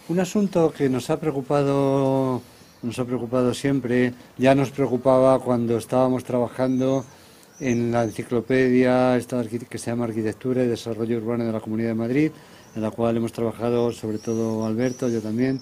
Un asunto que nos ha preocupado siempre, ya nos preocupaba cuando estábamos trabajando en la enciclopedia que se llama Arquitectura y Desarrollo Urbano de la Comunidad de Madrid, en la cual hemos trabajado sobre todo Alberto, yo también,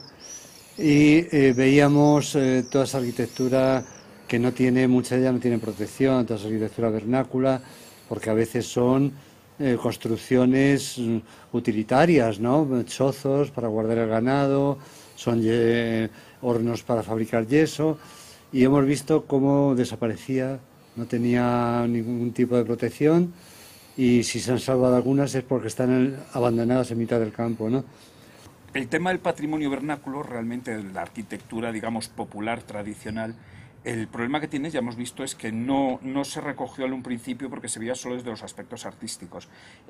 y veíamos toda esa arquitectura que no tiene, mucha de ella no tiene protección, toda esa arquitectura vernácula, porque a veces son construcciones utilitarias, ¿no? Chozos para guardar el ganado, son hornos para fabricar yeso, y hemos visto cómo desaparecía, no tenía ningún tipo de protección, y si se han salvado algunas es porque están abandonadas en mitad del campo, ¿no? El tema del patrimonio vernáculo, realmente de la arquitectura, digamos, popular, tradicional, el problema que tiene, ya hemos visto, es que no se recogió en un principio porque se veía solo desde los aspectos artísticos.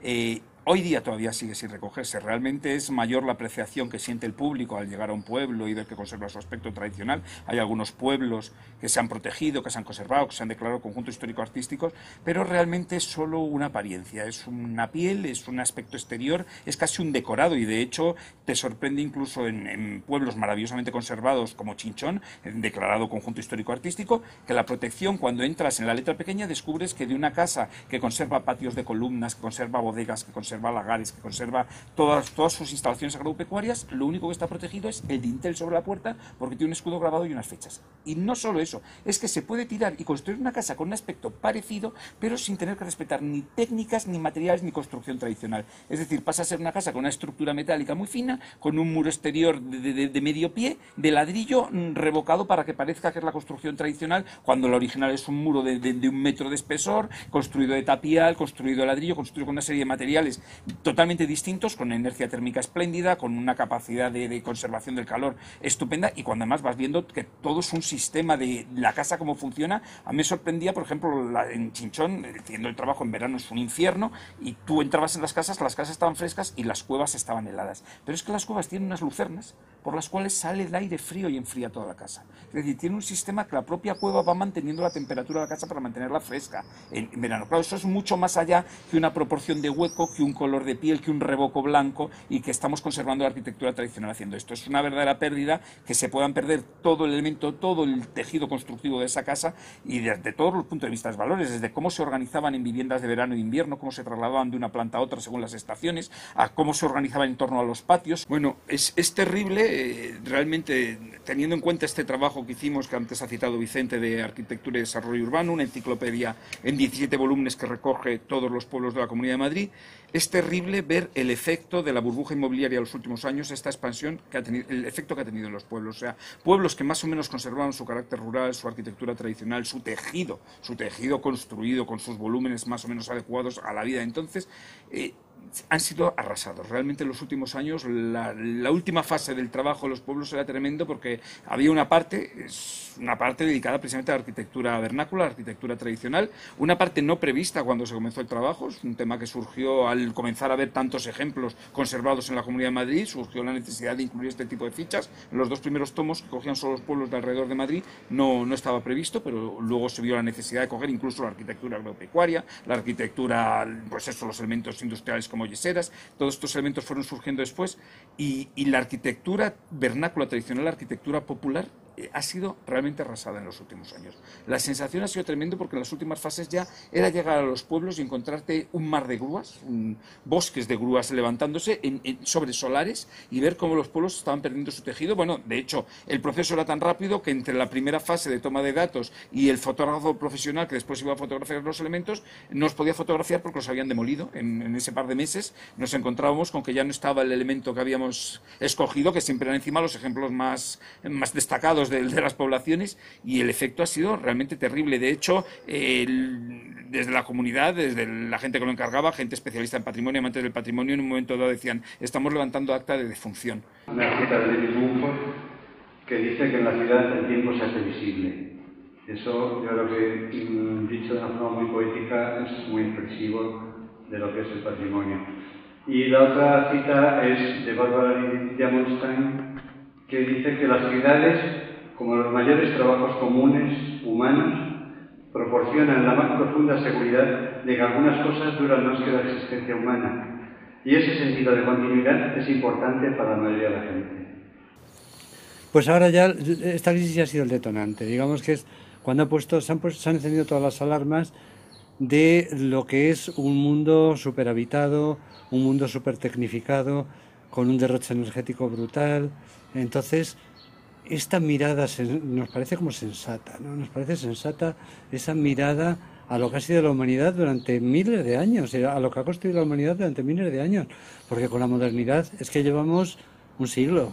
Hoy día todavía sigue sin recogerse. Realmente es mayor la apreciación que siente el público al llegar a un pueblo y ver que conserva su aspecto tradicional. Hay algunos pueblos que se han protegido, que se han conservado, que se han declarado conjuntos histórico-artísticos, pero realmente es solo una apariencia, es una piel, es un aspecto exterior, es casi un decorado y de hecho te sorprende incluso en pueblos maravillosamente conservados como Chinchón, declarado conjunto histórico-artístico, que la protección, cuando entras en la letra pequeña, descubres que de una casa que conserva patios de columnas, que conserva bodegas, que conserva lagares, que conserva todas sus instalaciones agropecuarias, lo único que está protegido es el dintel sobre la puerta porque tiene un escudo grabado y unas fechas. Y no solo eso, es que se puede tirar y construir una casa con un aspecto parecido, pero sin tener que respetar ni técnicas, ni materiales, ni construcción tradicional. Es decir, pasa a ser una casa con una estructura metálica muy fina, con un muro exterior de medio pie, de ladrillo revocado para que parezca que es la construcción tradicional, cuando la original es un muro de 1 metro de espesor, construido de tapial, construido de ladrillo, construido con una serie de materiales totalmente distintos, con inercia térmica espléndida, con una capacidad de conservación del calor estupenda, y cuando además vas viendo que todo es un sistema de la casa, cómo funciona. A mí me sorprendía, por ejemplo, en Chinchón, haciendo el trabajo en verano es un infierno, y tú entrabas en las casas estaban frescas y las cuevas estaban heladas. Pero es que las cuevas tienen unas lucernas por las cuales sale el aire frío y enfría toda la casa. Es decir, tiene un sistema que la propia cueva va manteniendo la temperatura de la casa para mantenerla fresca en verano. Claro, eso es mucho más allá que una proporción de hueco, que un color de piel, que un revoco blanco, y que estamos conservando la arquitectura tradicional haciendo esto. Es una verdadera pérdida que se puedan perder todo el elemento, todo el tejido constructivo de esa casa, y desde todos los puntos de vista, los valores, desde cómo se organizaban en viviendas de verano e invierno, cómo se trasladaban de una planta a otra según las estaciones, a cómo se organizaban en torno a los patios. Bueno, es terrible, realmente, teniendo en cuenta este trabajo que hicimos, que antes ha citado Vicente, de Arquitectura y Desarrollo Urbano, una enciclopedia en 17 volúmenes que recoge todos los pueblos de la Comunidad de Madrid. Es terrible ver el efecto de la burbuja inmobiliaria en los últimos años, esta expansión que ha tenido, el efecto que ha tenido en los pueblos. O sea, pueblos que más o menos conservaban su carácter rural, su arquitectura tradicional, su tejido construido con sus volúmenes más o menos adecuados a la vida de entonces, han sido arrasados. Realmente en los últimos años la última fase del trabajo de los pueblos era tremendo, porque había una parte dedicada precisamente a la arquitectura vernácula, a la arquitectura tradicional, una parte no prevista cuando se comenzó el trabajo. Es un tema que surgió al comenzar a ver tantos ejemplos conservados en la Comunidad de Madrid. Surgió la necesidad de incluir este tipo de fichas. En los 2 primeros tomos, que cogían solo los pueblos de alrededor de Madrid, no estaba previsto, pero luego se vio la necesidad de coger incluso la arquitectura agropecuaria, la arquitectura, pues eso, los elementos industriales como yeseras. Todos estos elementos fueron surgiendo después, y la arquitectura vernácula tradicional, la arquitectura popular, ha sido realmente arrasada en los últimos años. La sensación ha sido tremendo, porque en las últimas fases ya era llegar a los pueblos y encontrarte un mar de grúas, bosques de grúas levantándose sobre solares, y ver cómo los pueblos estaban perdiendo su tejido. Bueno, de hecho, el proceso era tan rápido que entre la primera fase de toma de datos y el fotógrafo profesional que después iba a fotografiar los elementos, no os podía fotografiar porque los habían demolido. En ese par de meses nos encontrábamos con que ya no estaba el elemento que habíamos escogido, que siempre eran encima los ejemplos más destacados de las poblaciones, y el efecto ha sido realmente terrible. De hecho, desde la comunidad, desde la gente que lo encargaba, gente especialista en patrimonio, amantes del patrimonio, en un momento dado decían: estamos levantando acta de defunción. Una cita de David Mumford que dice que en la ciudad el tiempo se hace visible. Eso, yo creo que, dicho de una forma muy poética, es muy expresivo de lo que es el patrimonio. Y la otra cita es de Barbara Diamonstein, que dice que las ciudades, como los mayores trabajos comunes humanos, proporcionan la más profunda seguridad de que algunas cosas duran más que la existencia humana. Y ese sentido de continuidad es importante para la mayoría de la gente. Pues ahora ya esta crisis ya ha sido el detonante. Digamos que es cuando se han encendido todas las alarmas de lo que es un mundo superhabitado, un mundo supertecnificado, con un derroche energético brutal. Entonces, esta mirada nos parece como sensata, ¿no? Nos parece sensata esa mirada a lo que ha sido la humanidad durante miles de años, a lo que ha construido la humanidad durante miles de años, porque con la modernidad es que llevamos un siglo.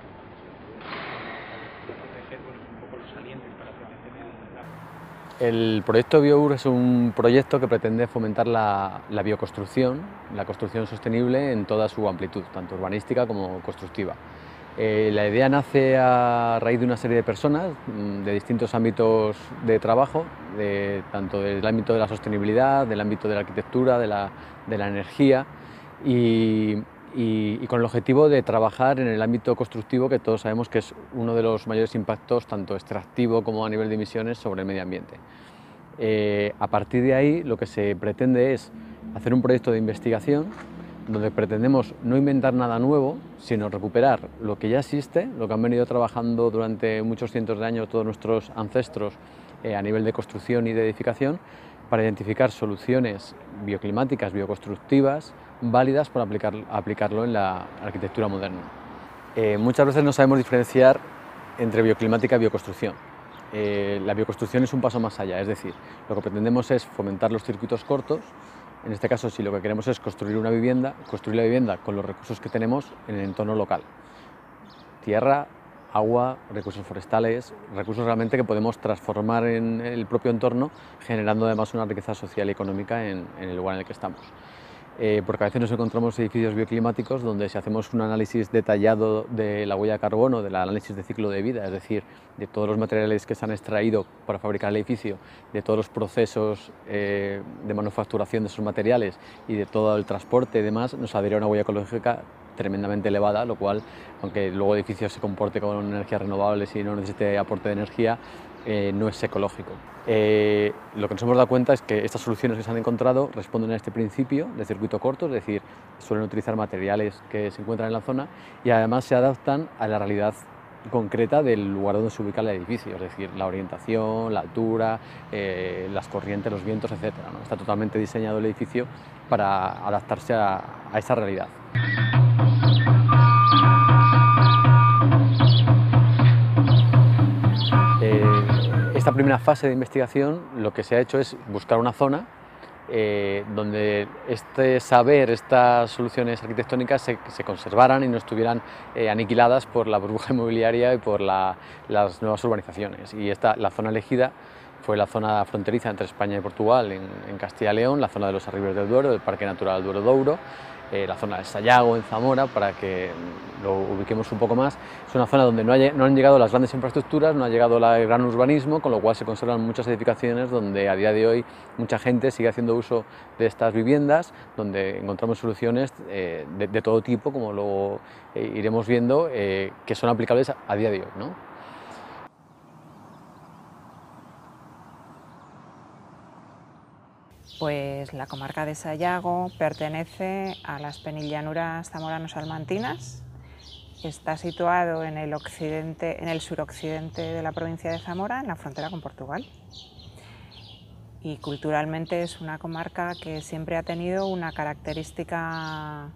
El proyecto BioUR es un proyecto que pretende fomentar la bioconstrucción, la construcción sostenible en toda su amplitud, tanto urbanística como constructiva. La idea nace a raíz de una serie de personas de distintos ámbitos de trabajo, tanto del ámbito de la sostenibilidad, del ámbito de la arquitectura, de la energía y con el objetivo de trabajar en el ámbito constructivo, que todos sabemos que es uno de los mayores impactos, tanto extractivo como a nivel de emisiones, sobre el medio ambiente. A partir de ahí, lo que se pretende es hacer un proyecto de investigación donde pretendemos no inventar nada nuevo, sino recuperar lo que ya existe, lo que han venido trabajando durante muchos cientos de años todos nuestros ancestros a nivel de construcción y de edificación, para identificar soluciones bioclimáticas, bioconstructivas, válidas para aplicarlo en la arquitectura moderna. Muchas veces no sabemos diferenciar entre bioclimática y bioconstrucción. La bioconstrucción es un paso más allá, es decir, lo que pretendemos es fomentar los circuitos cortos. En este caso, si lo que queremos es construir la vivienda con los recursos que tenemos en el entorno local. Tierra, agua, recursos forestales, recursos realmente que podemos transformar en el propio entorno, generando además una riqueza social y económica en el lugar en el que estamos. Porque a veces nos encontramos edificios bioclimáticos donde si hacemos un análisis detallado de la huella de carbono, del análisis de ciclo de vida, es decir, de todos los materiales que se han extraído para fabricar el edificio, de todos los procesos de manufacturación de esos materiales y de todo el transporte y demás, nos saldría una huella ecológica tremendamente elevada, lo cual, aunque luego el edificio se comporte con energías renovables y no necesite aporte de energía, no es ecológico. Lo que nos hemos dado cuenta es que estas soluciones que se han encontrado responden a este principio de circuito corto, es decir, suelen utilizar materiales que se encuentran en la zona y además se adaptan a la realidad concreta del lugar donde se ubica el edificio, es decir, la orientación, la altura, las corrientes, los vientos, etc., ¿no? Está totalmente diseñado el edificio para adaptarse a esa realidad. Esta primera fase de investigación lo que se ha hecho es buscar una zona donde este saber, estas soluciones arquitectónicas se conservaran y no estuvieran aniquiladas por la burbuja inmobiliaria y por las nuevas urbanizaciones. Y la zona elegida fue la zona fronteriza entre España y Portugal, en Castilla y León, la zona de los Arribes del Duero, del Parque Natural Duero-Douro, la zona de Sayago, en Zamora, para que lo ubiquemos un poco más. Es una zona donde no han llegado las grandes infraestructuras, no ha llegado el gran urbanismo, con lo cual se conservan muchas edificaciones donde a día de hoy mucha gente sigue haciendo uso de estas viviendas, donde encontramos soluciones de todo tipo, como luego iremos viendo, que son aplicables a día de hoy, ¿no? Pues la comarca de Sayago pertenece a las penilllanuras zamorano-salmantinas. Está situado en el suroccidente de la provincia de Zamora, en la frontera con Portugal. Y culturalmente es una comarca que siempre ha tenido una característica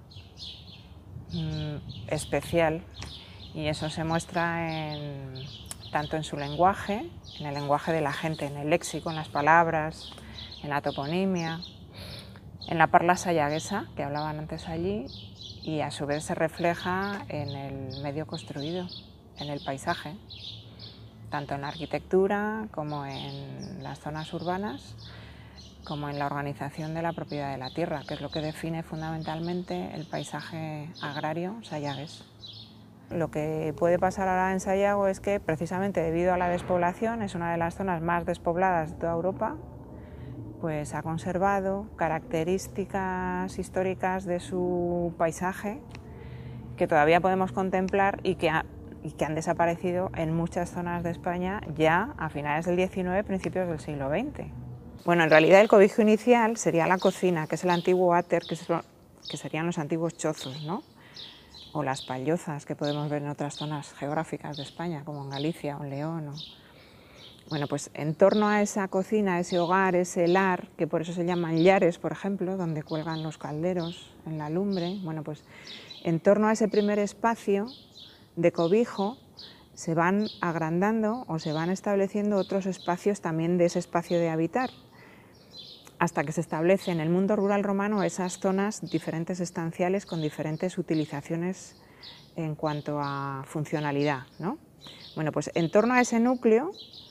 especial, y eso se muestra tanto en su lenguaje, en el lenguaje de la gente, en el léxico, en las palabras, en la toponimia, en la parla sayaguesa, que hablaban antes allí, y a su vez se refleja en el medio construido, en el paisaje, tanto en la arquitectura como en las zonas urbanas, como en la organización de la propiedad de la tierra, que es lo que define fundamentalmente el paisaje agrario sayagués. Lo que puede pasar ahora en Sayago es que, precisamente debido a la despoblación, es una de las zonas más despobladas de toda Europa, pues ha conservado características históricas de su paisaje que todavía podemos contemplar y que han desaparecido en muchas zonas de España ya a finales del XIX, principios del siglo XX. Bueno, en realidad el cobijo inicial sería la cocina, que es el antiguo váter, que serían los antiguos chozos, ¿no? o las pallozas que podemos ver en otras zonas geográficas de España, como en Galicia o en León. Bueno, pues en torno a esa cocina, ese hogar, ese lar, que por eso se llaman llares, por ejemplo, donde cuelgan los calderos en la lumbre, bueno, pues en torno a ese primer espacio de cobijo se van agrandando o se van estableciendo otros espacios también de ese espacio de habitar, hasta que se establece en el mundo rural romano esas zonas diferentes estanciales con diferentes utilizaciones en cuanto a funcionalidad, ¿no? Bueno, pues en torno a ese núcleo,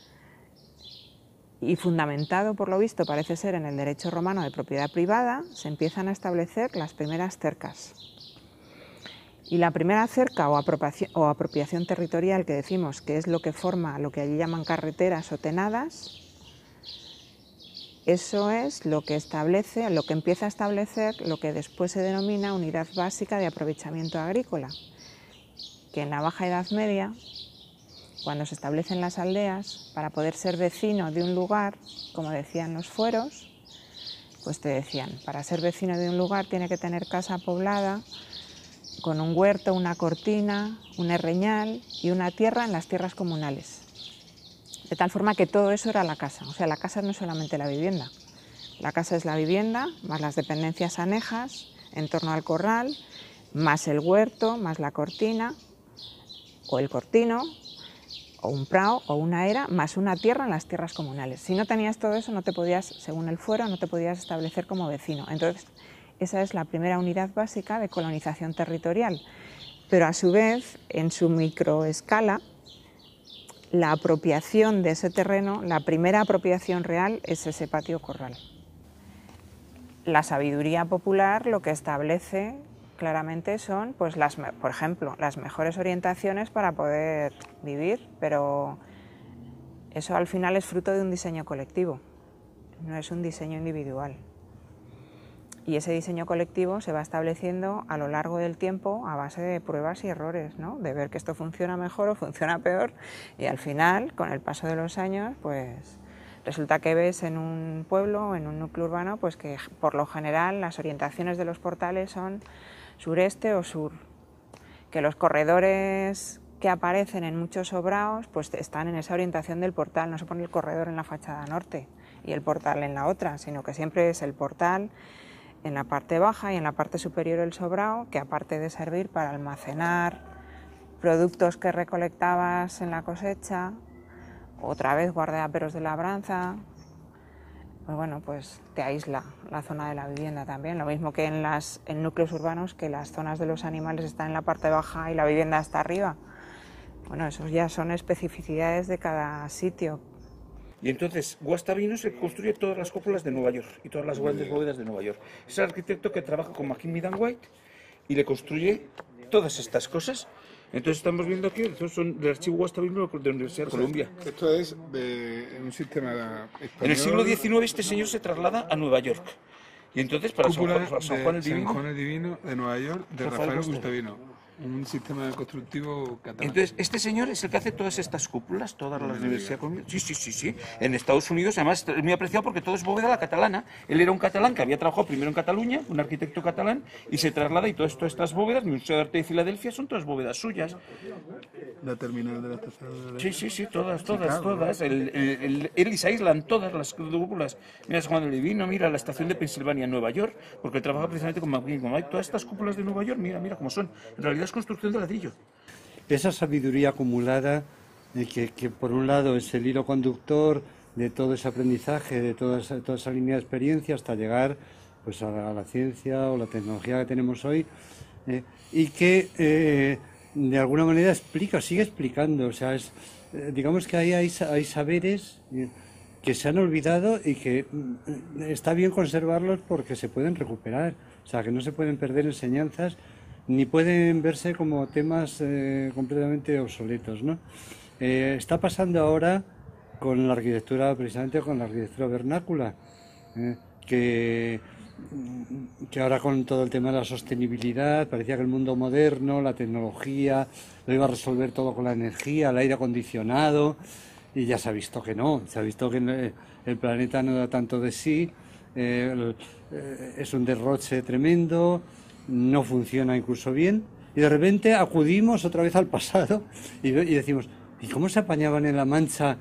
y fundamentado por lo visto parece ser en el derecho romano de propiedad privada, se empiezan a establecer las primeras cercas. Y la primera cerca o apropiación territorial que decimos que es lo que forma lo que allí llaman carreteras o tenadas, eso es lo que establece, lo que empieza a establecer lo que después se denomina unidad básica de aprovechamiento agrícola, que en la Baja Edad Media, cuando se establecen las aldeas, para poder ser vecino de un lugar, como decían los fueros, pues te decían, para ser vecino de un lugar tiene que tener casa poblada, con un huerto, una cortina, un herreñal y una tierra en las tierras comunales. De tal forma que todo eso era la casa. O sea, la casa no es solamente la vivienda. La casa es la vivienda, más las dependencias anejas, en torno al corral, más el huerto, más la cortina, o el cortino, o un prado, o una era, más una tierra en las tierras comunales. Si no tenías todo eso, no te podías, según el fuero, no te podías establecer como vecino. Entonces, esa es la primera unidad básica de colonización territorial. Pero a su vez, en su microescala, la apropiación de ese terreno, la primera apropiación real es ese patio corral. La sabiduría popular lo que establece claramente son, pues por ejemplo, las mejores orientaciones para poder vivir, pero eso al final es fruto de un diseño colectivo, no es un diseño individual. Y ese diseño colectivo se va estableciendo a lo largo del tiempo a base de pruebas y errores, ¿no? De ver que esto funciona mejor o funciona peor, y al final, con el paso de los años, pues resulta que ves en un pueblo o en un núcleo urbano pues que por lo general las orientaciones de los portales son sureste o sur, que los corredores que aparecen en muchos sobraos pues están en esa orientación del portal, no se pone el corredor en la fachada norte y el portal en la otra, sino que siempre es el portal en la parte baja y en la parte superior el sobrao, que aparte de servir para almacenar productos que recolectabas en la cosecha, otra vez guardaperos de labranza, pues bueno, pues te aísla la zona de la vivienda también, lo mismo que en núcleos urbanos, que las zonas de los animales están en la parte baja y la vivienda está arriba. Bueno, esos ya son especificidades de cada sitio. Y entonces Guastavino se construye todas las cúpulas de Nueva York y todas las grandes bóvedas de Nueva York. Es el arquitecto que trabaja con McKinney & White y le construye todas estas cosas. Entonces estamos viendo aquí, estos son del archivo Guastavino de la Universidad de Columbia. Esto es de un sistema español. En el siglo XIX este señor se traslada a Nueva York. Y entonces para San Juan el Divino de Nueva York, de Rafael Guastavino. Un sistema constructivo catalán. Entonces, este señor es el que hace todas estas cúpulas, todas las universidades. Sí. En Estados Unidos, además, es muy apreciado porque todo es bóveda a la catalana. Él era un catalán que había trabajado primero en Cataluña, un arquitecto catalán, y se traslada y todas estas bóvedas, el Museo de Arte de Filadelfia, son todas bóvedas suyas. La terminal de la estación de Sí, todas. Él se aíslan todas las cúpulas. Mira San Juan el Divino, mira la estación de Pensilvania en Nueva York, porque él trabaja precisamente con McKinney. Todas estas cúpulas de Nueva York, mira cómo son. En realidad es construcción de ladrillo. Esa sabiduría acumulada, que por un lado es el hilo conductor de todo ese aprendizaje, de toda esa línea de experiencia hasta llegar pues a la ciencia o la tecnología que tenemos hoy, y que de alguna manera sigue explicando, o sea, digamos que ahí hay saberes que se han olvidado y que está bien conservarlos porque se pueden recuperar, o sea, que no se pueden perder enseñanzas ni pueden verse como temas completamente obsoletos, ¿no? Está pasando ahora con la arquitectura, precisamente con la arquitectura vernácula, que ahora con todo el tema de la sostenibilidad, parecía que el mundo moderno, la tecnología, lo iba a resolver todo con la energía, el aire acondicionado, y ya se ha visto que no, se ha visto que el planeta no da tanto de sí, es un derroche tremendo, no funciona incluso bien, y de repente acudimos otra vez al pasado y decimos, ¿y cómo se apañaban en La Mancha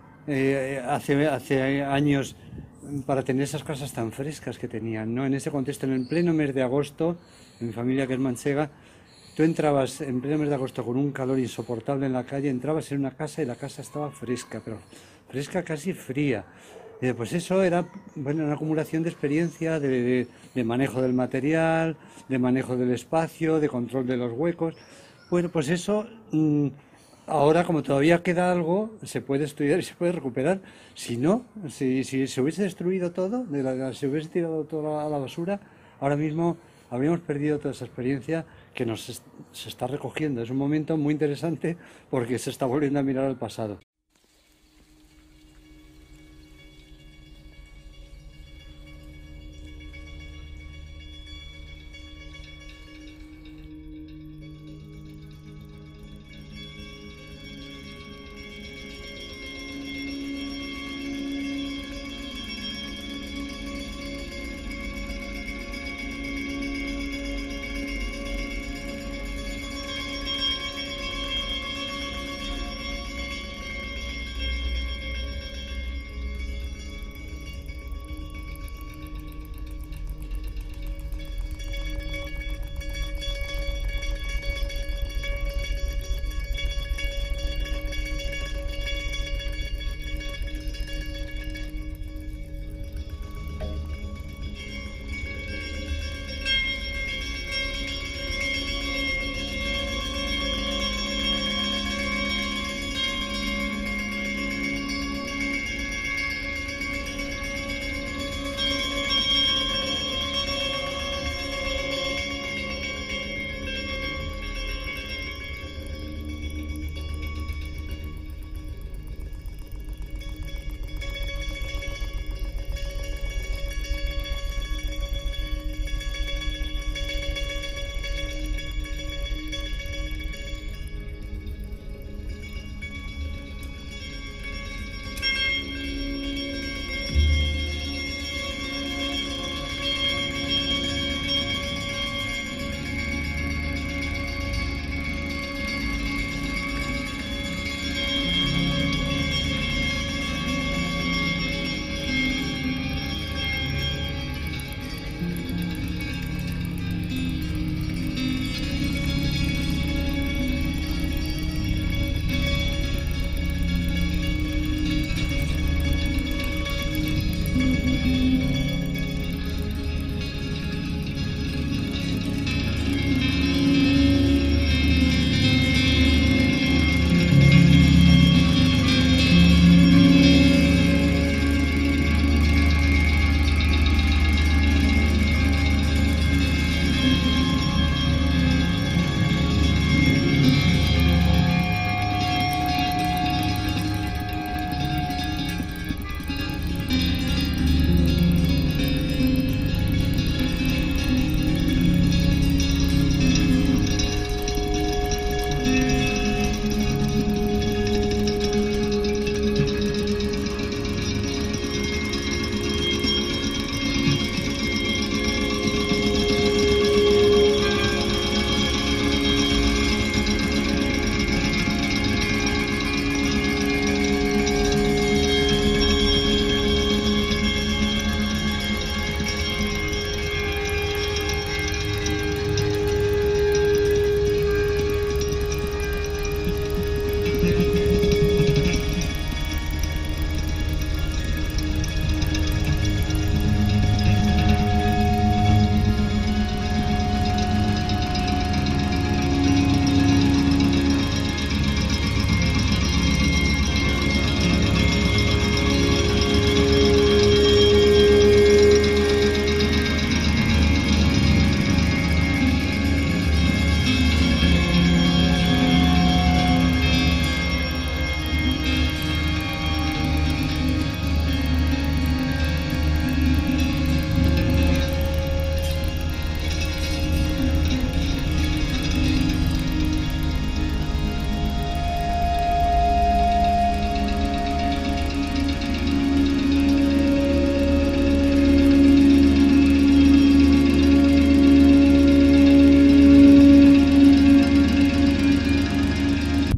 hace años para tener esas casas tan frescas que tenían, ¿no? En ese contexto, en el pleno mes de agosto, en mi familia que es manchega, tú entrabas en pleno mes de agosto con un calor insoportable en la calle, entrabas en una casa y la casa estaba fresca, pero fresca casi fría. Pues eso era, bueno, una acumulación de experiencia, de manejo del material, de manejo del espacio, de control de los huecos. Bueno, pues eso, ahora como todavía queda algo, se puede estudiar y se puede recuperar. Si no, si se hubiese destruido todo, se hubiese tirado todo a la basura, ahora mismo habríamos perdido toda esa experiencia que se está recogiendo. Es un momento muy interesante porque se está volviendo a mirar al pasado.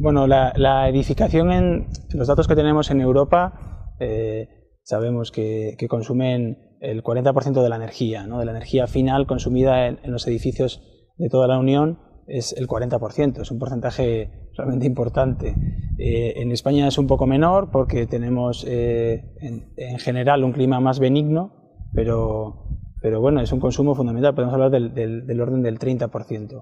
Bueno, la edificación en los datos que tenemos en Europa, sabemos que consumen el 40% de la energía, ¿no? De la energía final consumida en los edificios de toda la Unión es el 40%, es un porcentaje realmente importante. En España es un poco menor porque tenemos en general un clima más benigno, pero bueno, es un consumo fundamental, podemos hablar del orden del 30%.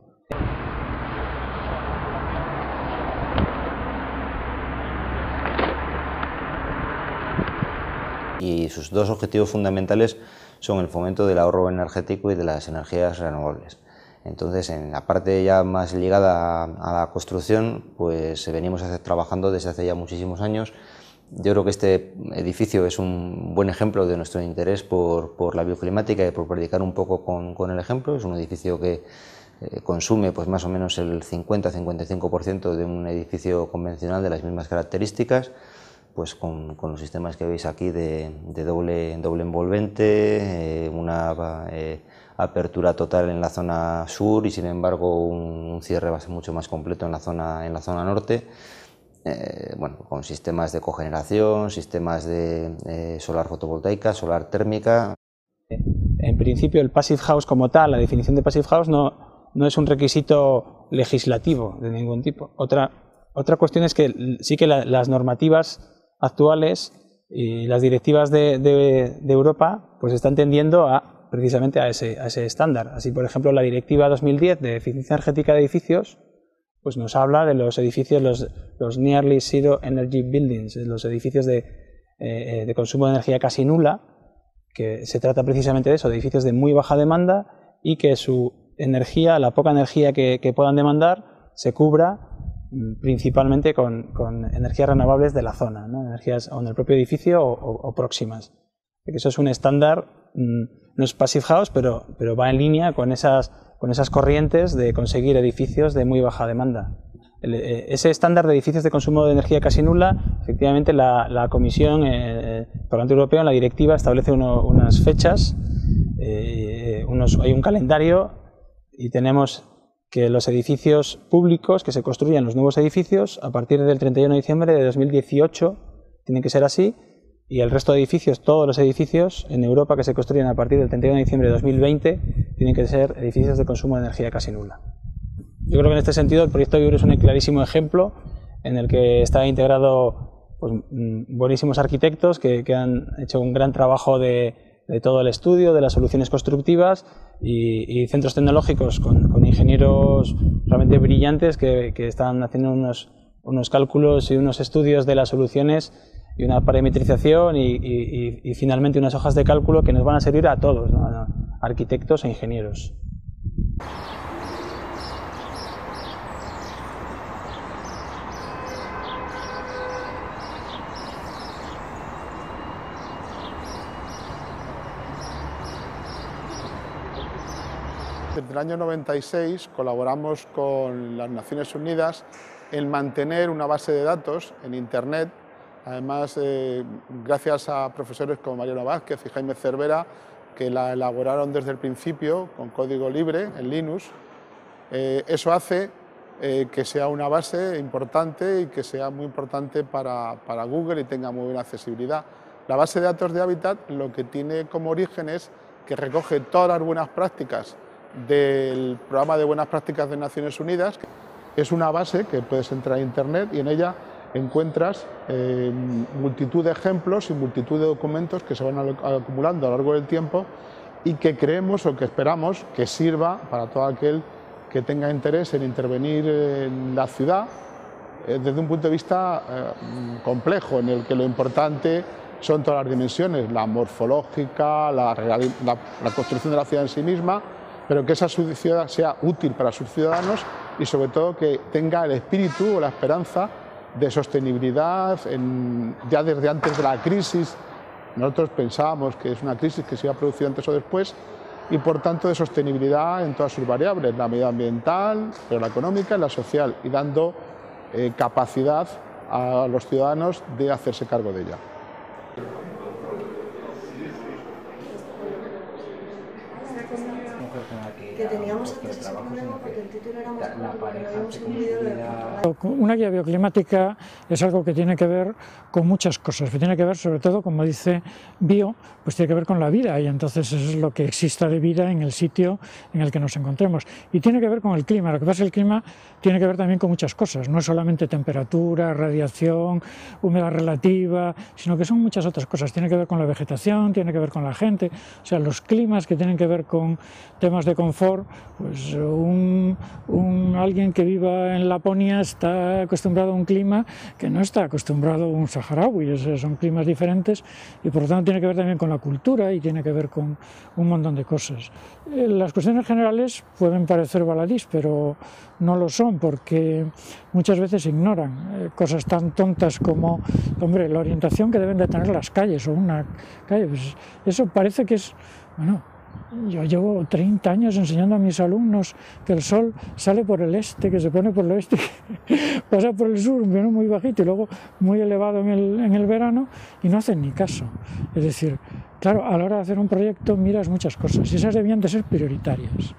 Y sus dos objetivos fundamentales son el fomento del ahorro energético y de las energías renovables. Entonces, en la parte ya más ligada a la construcción, pues venimos trabajando desde hace ya muchísimos años. Yo creo que este edificio es un buen ejemplo de nuestro interés por la bioclimática y por predicar un poco con el ejemplo. Es un edificio que consume pues más o menos el 50-55% de un edificio convencional de las mismas características, pues con los sistemas que veis aquí de doble envolvente, una apertura total en la zona sur y sin embargo un cierre va a ser mucho más completo en la zona norte, bueno, con sistemas de cogeneración, sistemas de solar fotovoltaica, solar térmica. En principio el Passive House como tal, la definición de Passive House no es un requisito legislativo de ningún tipo. Otra cuestión es que sí que las normativas actuales y las directivas de Europa pues están tendiendo precisamente a ese estándar. Así, por ejemplo, la Directiva 2010 de eficiencia energética de edificios pues nos habla de los edificios, los Nearly Zero Energy Buildings, los edificios de consumo de energía casi nula, que se trata precisamente de eso, de edificios de muy baja demanda y que su energía, la poca energía que puedan demandar, se cubra principalmente con energías renovables de la zona, ¿no? Energías o en el propio edificio o próximas. Eso es un estándar, no es Passive House, pero va en línea con esas corrientes de conseguir edificios de muy baja demanda. Ese estándar de edificios de consumo de energía casi nula, efectivamente la Comisión, el Parlamento Europeo, en la directiva establece unas fechas, hay un calendario y tenemos que los edificios públicos que se construyan, los nuevos edificios, a partir del 31 de diciembre de 2018 tienen que ser así, y el resto de edificios, todos los edificios en Europa que se construyen a partir del 31 de diciembre de 2020 tienen que ser edificios de consumo de energía casi nula. Yo creo que en este sentido el proyecto Viur es un clarísimo ejemplo en el que está integrado pues, buenísimos arquitectos que han hecho un gran trabajo de todo el estudio, de las soluciones constructivas y centros tecnológicos con ingenieros realmente brillantes que están haciendo unos cálculos y unos estudios de las soluciones y una parametrización y finalmente unas hojas de cálculo que nos van a servir a todos, ¿no? A arquitectos e ingenieros. Desde el año 96 colaboramos con las Naciones Unidas en mantener una base de datos en Internet. Además, gracias a profesores como Mariano Vázquez y Jaime Cervera, que la elaboraron desde el principio con código libre en Linux, eso hace que sea una base importante y que sea muy importante para Google y tenga muy buena accesibilidad. La base de datos de Habitat lo que tiene como origen es que recoge todas las buenas prácticas del programa de buenas prácticas de Naciones Unidas. Es una base que puedes entrar a Internet y en ella encuentras multitud de ejemplos y multitud de documentos que se van acumulando a lo largo del tiempo y que creemos o que esperamos que sirva para todo aquel que tenga interés en intervenir en la ciudad desde un punto de vista complejo, en el que lo importante son todas las dimensiones, la morfológica, la construcción de la ciudad en sí misma, pero que esa ciudad sea útil para sus ciudadanos y sobre todo que tenga el espíritu o la esperanza de sostenibilidad ya desde antes de la crisis. Nosotros pensábamos que es una crisis que se iba a producir antes o después y por tanto de sostenibilidad en todas sus variables, la medioambiental, pero la económica y la social, y dando capacidad a los ciudadanos de hacerse cargo de ella. Que teníamos antes ese problema porque el futuro era más complicado, lo habíamos incluido de... Una guía bioclimática es algo que tiene que ver con muchas cosas, que tiene que ver sobre todo, como dice bio, pues tiene que ver con la vida, y entonces eso es lo que exista de vida en el sitio en el que nos encontremos. Y tiene que ver con el clima. Lo que pasa es que el clima tiene que ver también con muchas cosas, no es solamente temperatura, radiación, humedad relativa, sino que son muchas otras cosas. Tiene que ver con la vegetación, tiene que ver con la gente, o sea, los climas que tienen que ver con temas de confort, pues alguien que viva en Laponia está acostumbrado a un clima que no está acostumbrado a un saharaui, son climas diferentes, y por lo tanto tiene que ver también con la cultura y tiene que ver con un montón de cosas. Las cuestiones generales pueden parecer baladís, pero no lo son, porque muchas veces ignoran cosas tan tontas como, hombre, la orientación que deben de tener las calles o una calle. Pues eso parece que es, bueno, yo llevo 30 años enseñando a mis alumnos que el sol sale por el este, que se pone por el oeste, pasa por el sur, viene muy bajito y luego muy elevado en el verano, y no hacen ni caso. Es decir, claro, a la hora de hacer un proyecto miras muchas cosas y esas debían de ser prioritarias.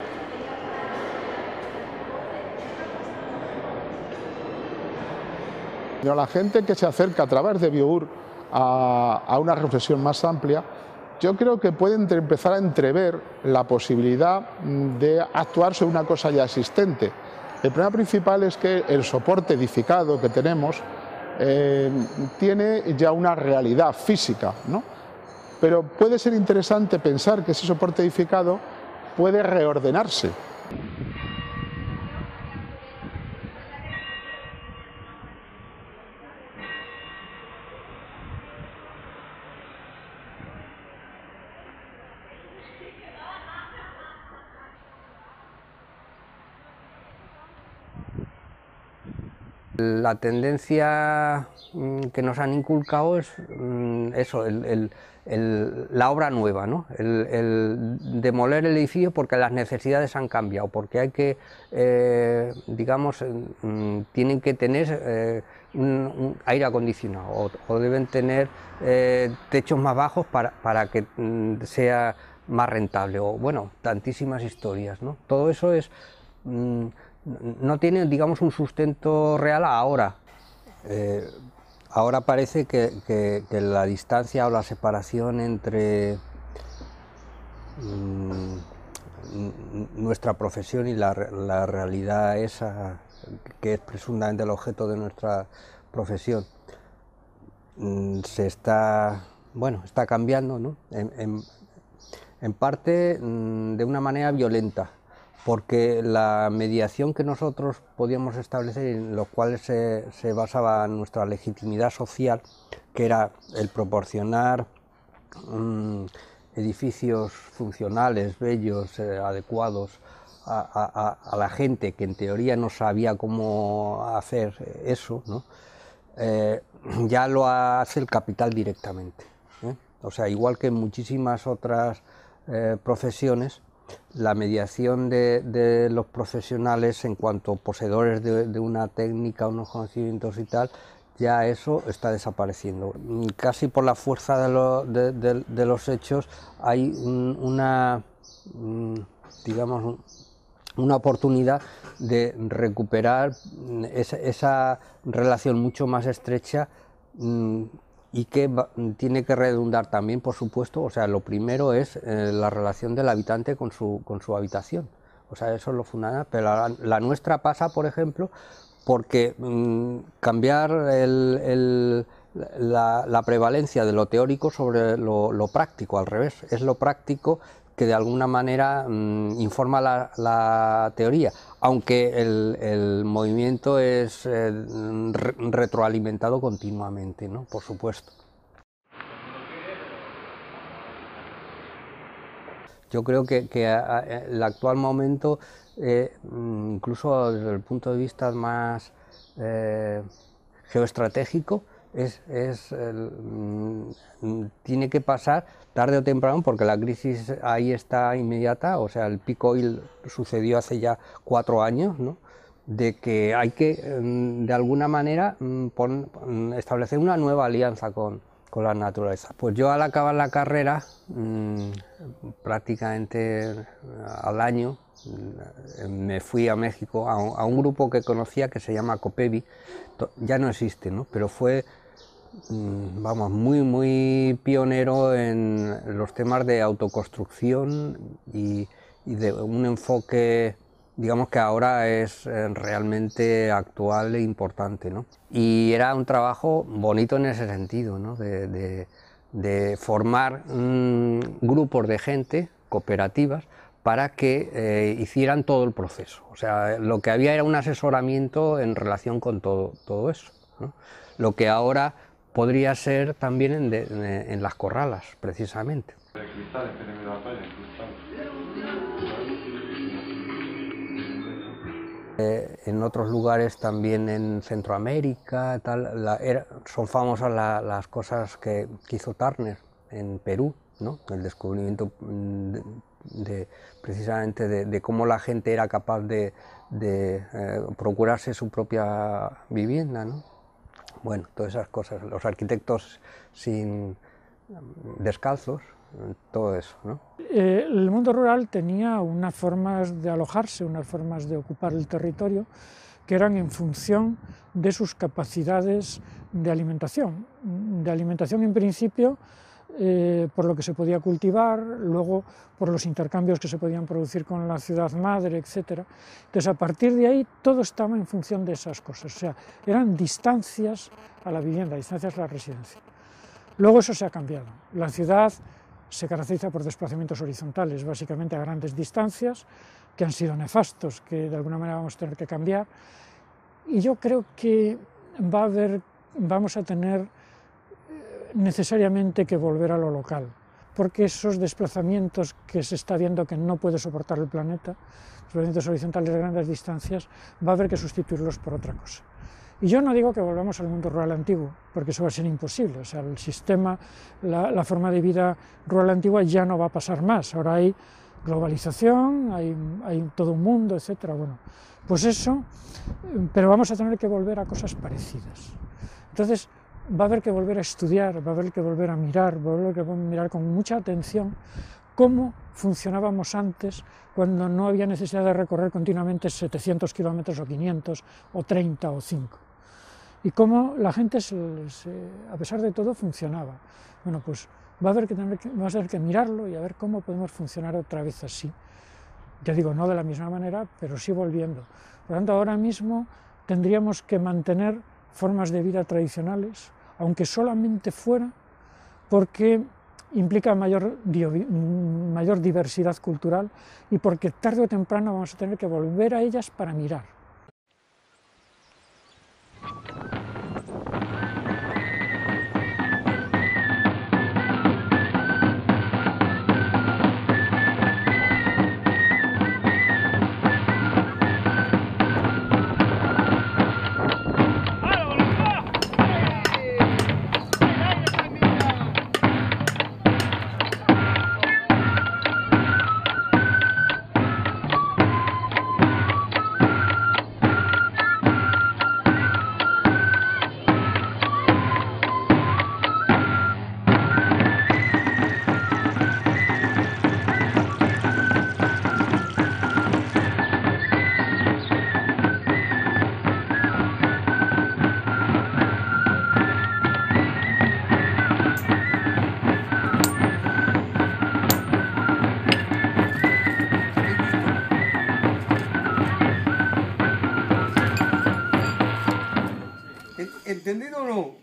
A la gente que se acerca a través de BioUr a una reflexión más amplia, yo creo que pueden empezar a entrever la posibilidad de actuar sobre una cosa ya existente. El problema principal es que el soporte edificado que tenemos tiene ya una realidad física, ¿no? Pero puede ser interesante pensar que ese soporte edificado puede reordenarse. La tendencia que nos han inculcado es eso, la obra nueva, ¿no? El demoler el edificio porque las necesidades han cambiado, porque hay que, digamos, tienen que tener un aire acondicionado o deben tener techos más bajos para que sea más rentable, o bueno, tantísimas historias, ¿no? Todo eso es... no tiene, digamos, un sustento real ahora. Ahora parece que la distancia o la separación entre nuestra profesión y la realidad esa, que es presuntamente el objeto de nuestra profesión, está cambiando, ¿no? En parte de una manera violenta, porque la mediación que nosotros podíamos establecer, en los cuales se basaba nuestra legitimidad social, que era el proporcionar edificios funcionales, bellos, adecuados a la gente que en teoría no sabía cómo hacer eso, ¿no? Ya lo hace el capital directamente, ¿eh? O sea, igual que en muchísimas otras profesiones, la mediación de los profesionales en cuanto poseedores de una técnica, unos conocimientos y tal, ya eso está desapareciendo. Casi por la fuerza de los hechos hay digamos, una oportunidad de recuperar esa relación mucho más estrecha, y que tiene que redundar también, por supuesto, o sea, lo primero es la relación del habitante con su habitación, o sea, eso es lo fundamental, pero la nuestra pasa, por ejemplo, porque cambiar la prevalencia de lo teórico sobre lo práctico, al revés, es lo práctico que de alguna manera informa la teoría, aunque el movimiento es retroalimentado continuamente, ¿no? Por supuesto. Yo creo que el actual momento, incluso desde el punto de vista más geoestratégico, tiene que pasar tarde o temprano, porque la crisis ahí está inmediata, o sea, el peak oil sucedió hace ya 4 años, ¿no? De que hay que, de alguna manera, establecer una nueva alianza con la naturaleza. Pues yo, al acabar la carrera, prácticamente al año, me fui a México a un grupo que conocía que se llama Copevi, ya no existe, ¿no? Pero fue, vamos, muy pionero en los temas de autoconstrucción y de un enfoque, digamos, que ahora es realmente actual e importante, ¿no? Y era un trabajo bonito en ese sentido, ¿no? De formar grupos de gente, cooperativas, para que hicieran todo el proceso. O sea, lo que había era un asesoramiento en relación con todo eso, ¿no? Lo que ahora podría ser también en las corralas, precisamente. En otros lugares también en Centroamérica, son famosas las cosas que hizo Turner en Perú, ¿no? El descubrimiento precisamente de cómo la gente era capaz de procurarse su propia vivienda, ¿no? Bueno, todas esas cosas, los arquitectos descalzos, todo eso, ¿no? El mundo rural tenía unas formas de alojarse, unas formas de ocupar el territorio que eran en función de sus capacidades de alimentación en principio por lo que se podía cultivar, luego por los intercambios que se podían producir con la ciudad madre, etc. Entonces, a partir de ahí, todo estaba en función de esas cosas, o sea, eran distancias a la vivienda, distancias a la residencia. Luego eso se ha cambiado. La ciudad se caracteriza por desplazamientos horizontales, básicamente a grandes distancias, que han sido nefastos, que de alguna manera vamos a tener que cambiar, y yo creo que vamos a tener necesariamente que volver a lo local, porque esos desplazamientos que se está viendo que no puede soportar el planeta, desplazamientos horizontales de grandes distancias, va a haber que sustituirlos por otra cosa. Y yo no digo que volvamos al mundo rural antiguo, porque eso va a ser imposible, o sea, el sistema, la forma de vida rural antigua ya no va a pasar más, ahora hay globalización, hay todo un mundo, etcétera. Bueno, pues eso, pero vamos a tener que volver a cosas parecidas. Entonces, va a haber que volver a estudiar, va a haber que volver a mirar, con mucha atención cómo funcionábamos antes, cuando no había necesidad de recorrer continuamente 700 kilómetros o 500 o 30 o 5. Y cómo la gente, a pesar de todo, funcionaba. Bueno, pues vamos a tener que mirarlo y a ver cómo podemos funcionar otra vez así. Ya digo, no de la misma manera, pero sí volviendo. Por lo tanto, ahora mismo tendríamos que mantener formas de vida tradicionales, aunque solamente fuera porque implica mayor diversidad cultural y porque tarde o temprano vamos a tener que volver a ellas para mirar. ¿Entendido o no?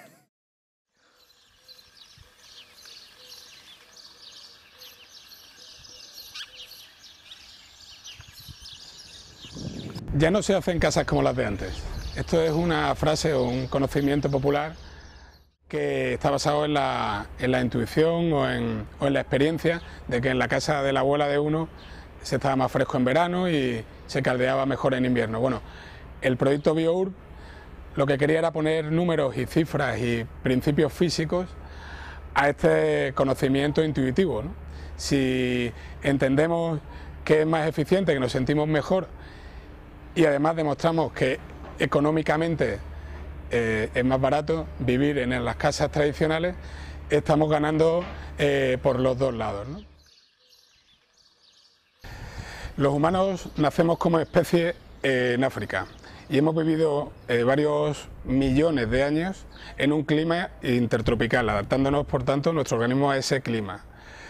Ya no se hacen casas como las de antes. Esto es una frase o un conocimiento popular que está basado en la intuición o en la experiencia de que en la casa de la abuela de uno se estaba más fresco en verano y se caldeaba mejor en invierno. Bueno, el proyecto BioUrb lo que quería era poner números y cifras y principios físicos a este conocimiento intuitivo, ¿no? Si entendemos que es más eficiente, que nos sentimos mejor y además demostramos que económicamente es más barato vivir en las casas tradicionales, estamos ganando por los dos lados, ¿no? Los humanos nacemos como especie en África y hemos vivido varios millones de años en un clima intertropical, adaptándonos por tanto nuestro organismo a ese clima.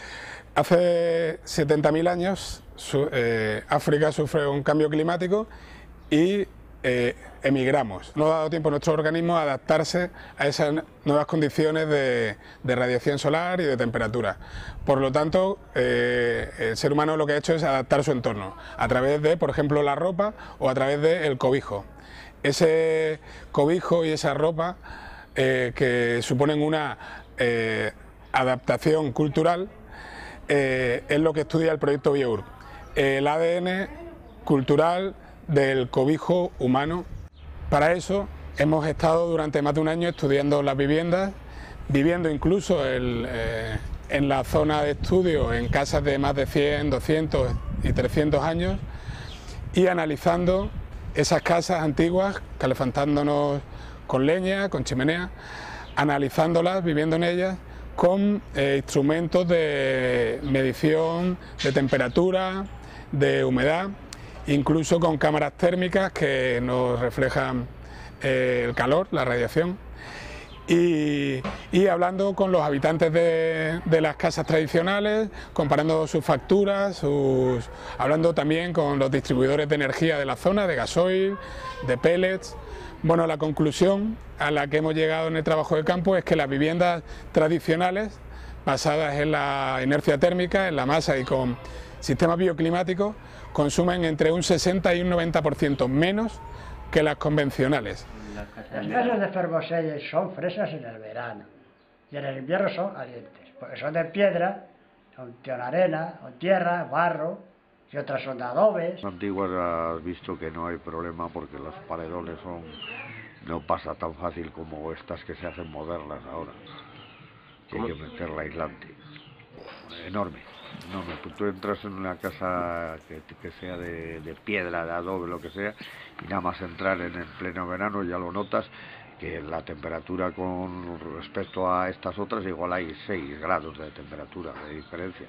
Hace 70.000 años África sufre un cambio climático y emigramos. No ha dado tiempo a nuestro organismo a adaptarse a esas nuevas condiciones de radiación solar y de temperatura. Por lo tanto, el ser humano lo que ha hecho es adaptar su entorno a través de, por ejemplo, la ropa o a través del cobijo. Ese cobijo y esa ropa que suponen una adaptación cultural es lo que estudia el proyecto BioURB, el ADN cultural del cobijo humano. Para eso hemos estado durante más de un año estudiando las viviendas, viviendo incluso en la zona de estudio en casas de más de 100, 200 y 300 años y analizando esas casas antiguas, calefactándonos con leña, con chimenea, analizándolas, viviendo en ellas con instrumentos de medición de temperatura, de humedad, incluso con cámaras térmicas que nos reflejan el calor, la radiación, y hablando con los habitantes de las casas tradicionales, comparando sus facturas, hablando también con los distribuidores de energía de la zona, de gasoil, de pellets. Bueno, la conclusión a la que hemos llegado en el trabajo de campo es que las viviendas tradicionales, basadas en la inercia térmica, en la masa y con sistemas bioclimáticos, consumen entre un 60 y un 90% menos que las convencionales. Las casas de Fermoselles son frescas en el verano y en el invierno son calientes, porque son de piedra, son de arena, o tierra, barro, y otras son de adobes. Antiguas has visto que no hay problema porque los paredones no pasa tan fácil como estas que se hacen modernas ahora, que hay que meterla aislante. Enorme. No, tú entras en una casa que sea de piedra, de adobe, lo que sea, y nada más entrar en el pleno verano ya lo notas que la temperatura con respecto a estas otras igual hay 6 grados de temperatura de diferencia.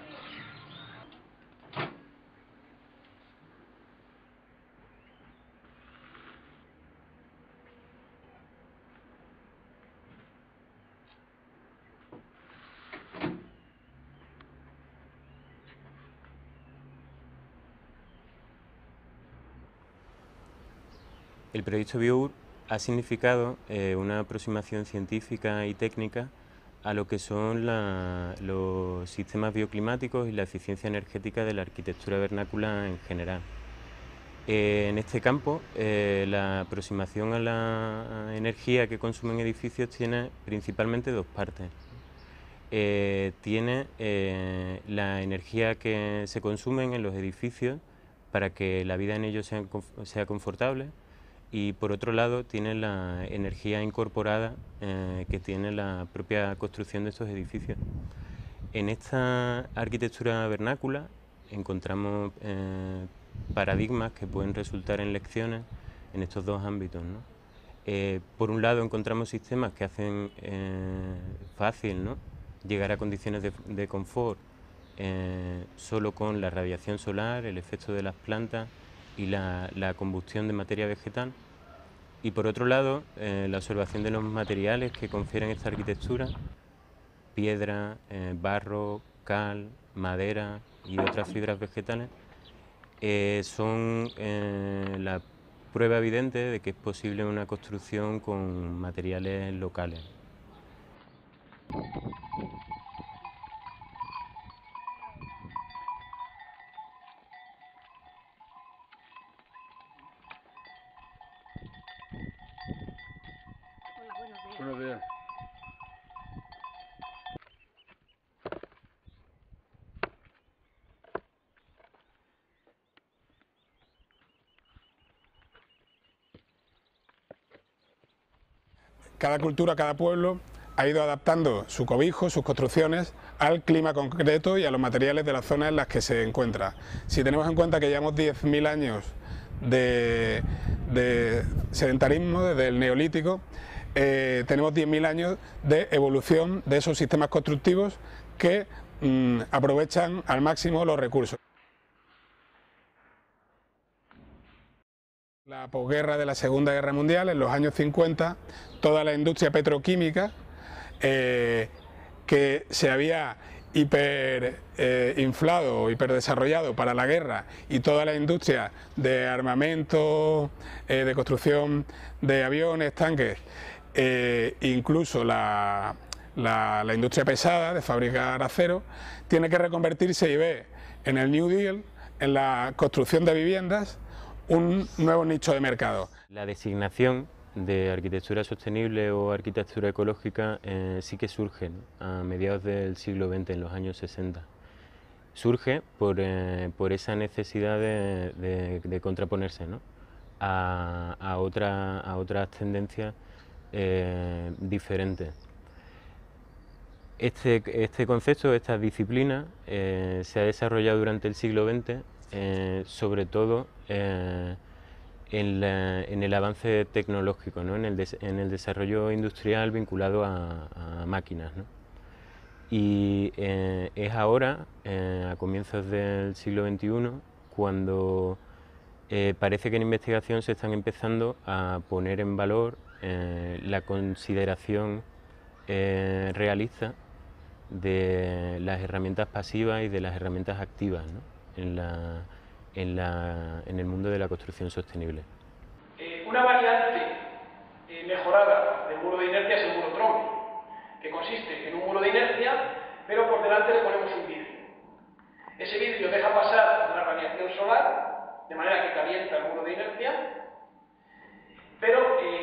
El proyecto BioURB ha significado una aproximación científica y técnica a lo que son los sistemas bioclimáticos y la eficiencia energética de la arquitectura vernácula en general. En este campo, la aproximación a la energía que consumen edificios tiene principalmente dos partes. Tiene la energía que se consume en los edificios para que la vida en ellos sea confortable, y por otro lado tiene la energía incorporada que tiene la propia construcción de estos edificios. En esta arquitectura vernácula encontramos paradigmas que pueden resultar en lecciones en estos dos ámbitos, ¿no? Por un lado encontramos sistemas que hacen fácil, ¿no?, llegar a condiciones de confort solo con la radiación solar, el efecto de las plantas y la combustión de materia vegetal. Y por otro lado, la observación de los materiales que confieren esta arquitectura, piedra, barro, cal, madera y otras fibras vegetales, son la prueba evidente de que es posible una construcción con materiales locales. Buenos días. Cada cultura, cada pueblo ha ido adaptando su cobijo, sus construcciones al clima concreto y a los materiales de las zonas en las que se encuentra. Si tenemos en cuenta que llevamos 10.000 años de sedentarismo desde el Neolítico, tenemos 10.000 años de evolución de esos sistemas constructivos que aprovechan al máximo los recursos. La posguerra de la Segunda Guerra Mundial, en los años 50, toda la industria petroquímica que se había inflado o hiperdesarrollado para la guerra, y toda la industria de armamento, de construcción de aviones, tanques, incluso la industria pesada de fabricar acero, tiene que reconvertirse y ve en el New Deal, en la construcción de viviendas, un nuevo nicho de mercado. La designación de arquitectura sostenible o arquitectura ecológica sí que surge, ¿no?, a mediados del siglo XX, en los años 60. Surge por esa necesidad de contraponerse, ¿no?, a otras tendencias diferentes. Este concepto, esta disciplina, se ha desarrollado durante el siglo XX, sobre todo en el avance tecnológico, ¿no?, en el desarrollo industrial vinculado a máquinas, ¿no? Y es ahora, a comienzos del siglo XXI, cuando parece que en investigación se están empezando a poner en valor la consideración realista de las herramientas pasivas y de las herramientas activas, ¿no?, en el mundo de la construcción sostenible. Una variante mejorada del muro de inercia es el muro Trombe, que consiste en un muro de inercia, pero por delante le ponemos un vidrio. Ese vidrio deja pasar la radiación solar, de manera que calienta el muro de inercia, pero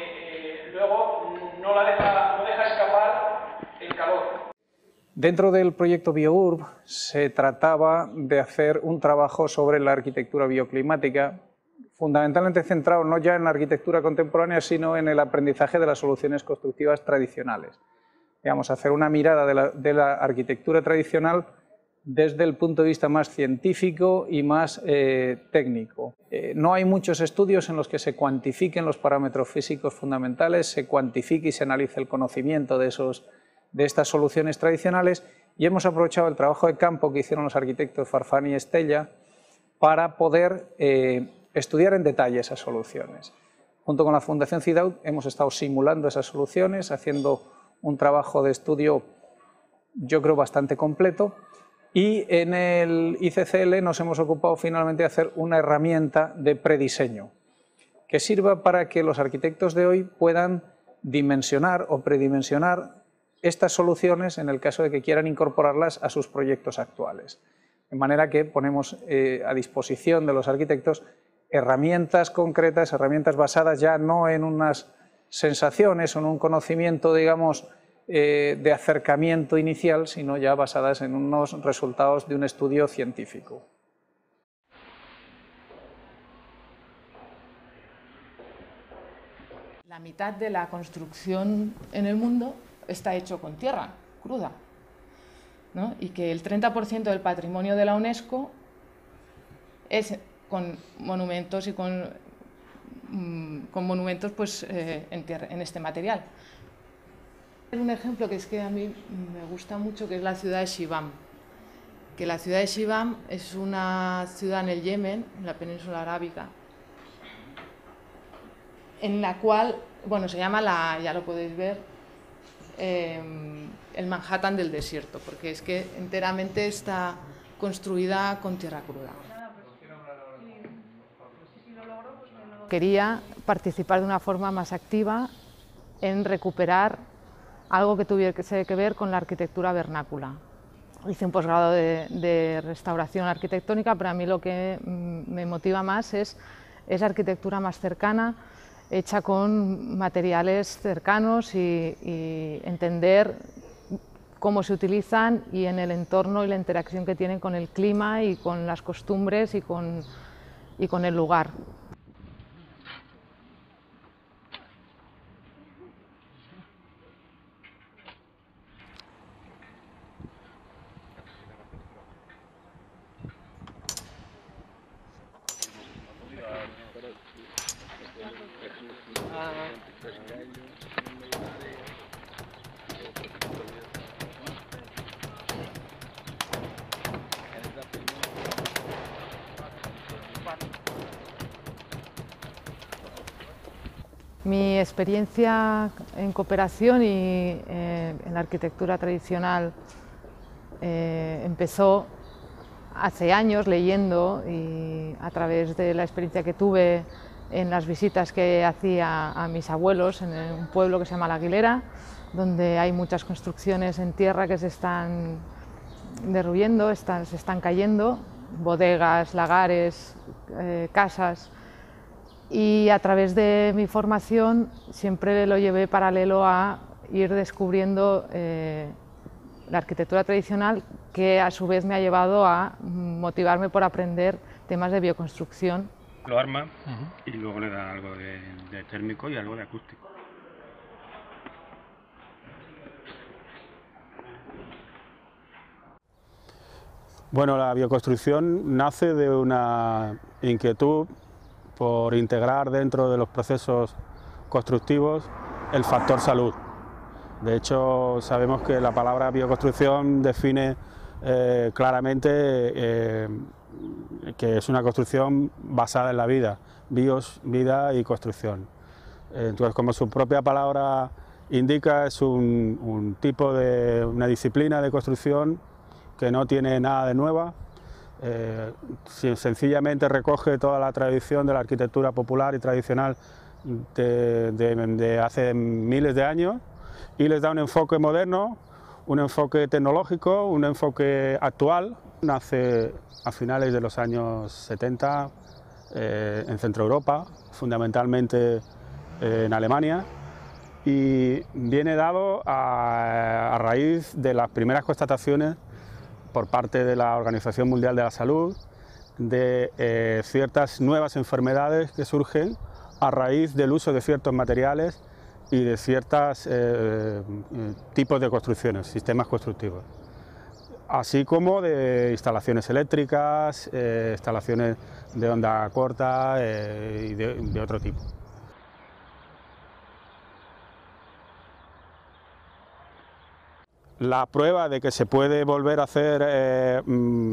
luego no deja escapar el calor. Dentro del proyecto BioUrb se trataba de hacer un trabajo sobre la arquitectura bioclimática, fundamentalmente centrado no ya en la arquitectura contemporánea, sino en el aprendizaje de las soluciones constructivas tradicionales. Digamos, hacer una mirada de la arquitectura tradicional desde el punto de vista más científico y más técnico. No hay muchos estudios en los que se cuantifiquen los parámetros físicos fundamentales, se cuantifique y se analice el conocimiento de estas soluciones tradicionales, y hemos aprovechado el trabajo de campo que hicieron los arquitectos Farfán y Estella para poder estudiar en detalle esas soluciones. Junto con la Fundación CIDAUD hemos estado simulando esas soluciones, haciendo un trabajo de estudio, yo creo, bastante completo, y en el ICCL nos hemos ocupado finalmente de hacer una herramienta de prediseño que sirva para que los arquitectos de hoy puedan dimensionar o predimensionar estas soluciones en el caso de que quieran incorporarlas a sus proyectos actuales. De manera que ponemos a disposición de los arquitectos herramientas concretas, herramientas basadas ya no en unas sensaciones o en un conocimiento, digamos, de acercamiento inicial, sino ya basadas en unos resultados de un estudio científico. La mitad de la construcción en el mundo está hecho con tierra cruda, ¿no? Y que el 30% del patrimonio de la UNESCO es con monumentos y con monumentos pues, en este material. Un ejemplo que es que a mí me gusta mucho, que es la ciudad de Shibam. Que la ciudad de Shibam es una ciudad en el Yemen, en la península arábiga, en la cual, bueno, se llama, ya lo podéis ver, el Manhattan del desierto, porque es que enteramente está construida con tierra cruda. Quería participar de una forma más activa en recuperar algo que tuviese que ver con la arquitectura vernácula. Hice un posgrado de restauración arquitectónica, pero a mí lo que me motiva más es esa arquitectura más cercana, hecha con materiales cercanos y entender cómo se utilizan y en el entorno y la interacción que tienen con el clima y con las costumbres y con el lugar. Mi experiencia en cooperación y en la arquitectura tradicional empezó hace años leyendo, y a través de la experiencia que tuve en las visitas que hacía a mis abuelos en un pueblo que se llama La Aguilera, donde hay muchas construcciones en tierra que se están derruyendo, se están cayendo, bodegas, lagares, casas. Y a través de mi formación siempre lo llevé paralelo a ir descubriendo la arquitectura tradicional, que a su vez me ha llevado a motivarme por aprender temas de bioconstrucción. Lo arma y luego le da algo de térmico y algo de acústico. Bueno, la bioconstrucción nace de una inquietud por integrar dentro de los procesos constructivos el factor salud. De hecho, sabemos que la palabra bioconstrucción define claramente que es una construcción basada en la vida, bios, vida y construcción. Entonces, como su propia palabra indica, es un tipo de una disciplina de construcción que no tiene nada de nueva, sencillamente recoge toda la tradición de la arquitectura popular y tradicional de hace miles de años y les da un enfoque moderno, un enfoque tecnológico, un enfoque actual. Nace a finales de los años 70 en Centro Europa, fundamentalmente en Alemania, y viene dado a raíz de las primeras constataciones por parte de la Organización Mundial de la Salud de ciertas nuevas enfermedades que surgen a raíz del uso de ciertos materiales y de ciertos tipos de construcciones, sistemas constructivos, así como de instalaciones eléctricas, instalaciones de onda corta y de otro tipo. La prueba de que se puede volver a hacer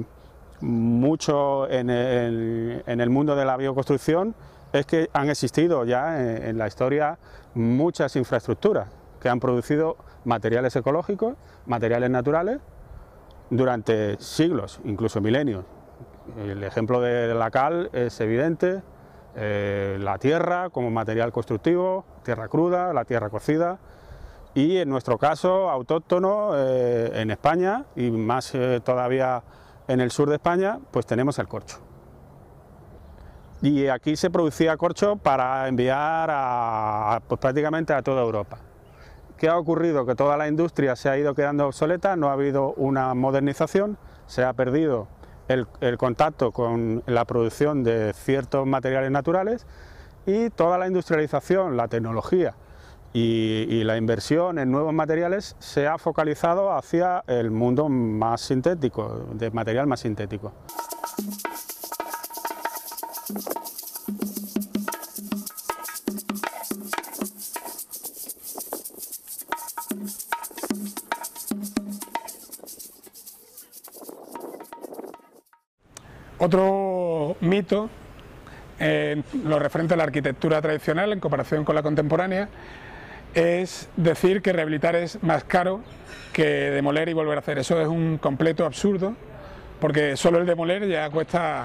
mucho en el mundo de la bioconstrucción es que han existido ya en la historia muchas infraestructuras que han producido materiales ecológicos, materiales naturales, durante siglos, incluso milenios. El ejemplo de la cal es evidente, la tierra como material constructivo, tierra cruda, la tierra cocida, y en nuestro caso autóctono en España y más todavía en el sur de España, pues tenemos el corcho. Y aquí se producía corcho para enviar pues prácticamente a toda Europa. ¿Qué ha ocurrido? Que toda la industria se ha ido quedando obsoleta, no ha habido una modernización, se ha perdido el contacto con la producción de ciertos materiales naturales y toda la industrialización, la tecnología y la inversión en nuevos materiales se ha focalizado hacia el mundo más sintético, de material más sintético. Otro mito, lo referente a la arquitectura tradicional en comparación con la contemporánea, es decir que rehabilitar es más caro que demoler y volver a hacer. Eso es un completo absurdo, porque solo el demoler ya cuesta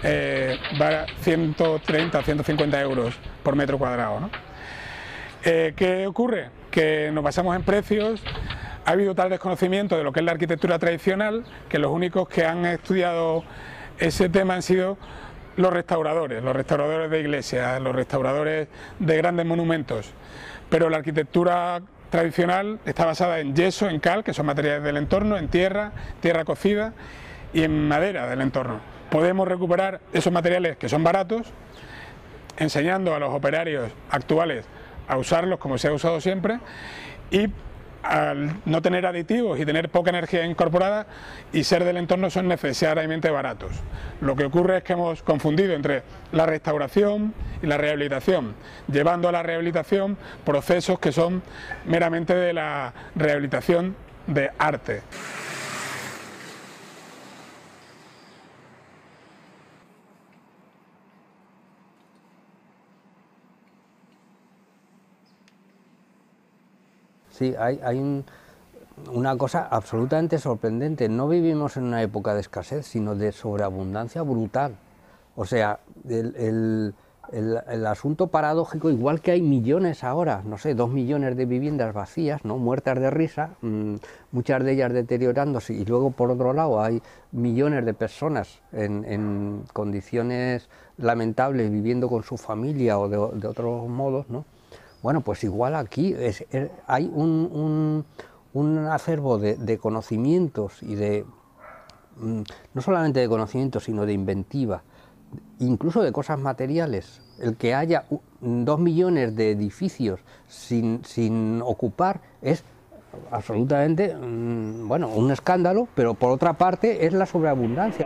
130, 150 euros por metro cuadrado, ¿no? ¿Qué ocurre? Que nos basamos en precios. Ha habido tal desconocimiento de lo que es la arquitectura tradicional que los únicos que han estudiado ese tema han sido los restauradores de iglesias, los restauradores de grandes monumentos. Pero la arquitectura tradicional está basada en yeso, en cal, que son materiales del entorno, en tierra, tierra cocida y en madera del entorno. Podemos recuperar esos materiales que son baratos, enseñando a los operarios actuales a usarlos como se ha usado siempre, y al no tener aditivos y tener poca energía incorporada y ser del entorno son necesariamente baratos. Lo que ocurre es que hemos confundido entre la restauración y la rehabilitación, llevando a la rehabilitación procesos que son meramente de la rehabilitación de arte. Sí, hay una cosa absolutamente sorprendente. No vivimos en una época de escasez, sino de sobreabundancia brutal. O sea, el asunto paradójico, igual que hay millones ahora, no sé, 2 millones de viviendas vacías, ¿no?, muertas de risa, muchas de ellas deteriorándose, y luego por otro lado hay millones de personas en condiciones lamentables viviendo con su familia o de otros modos, ¿no? Bueno, pues igual aquí hay un acervo de conocimientos y no solamente de conocimientos, sino de inventiva, incluso de cosas materiales. El que haya 2 millones de edificios sin ocupar es absolutamente, bueno, un escándalo, pero por otra parte es la sobreabundancia.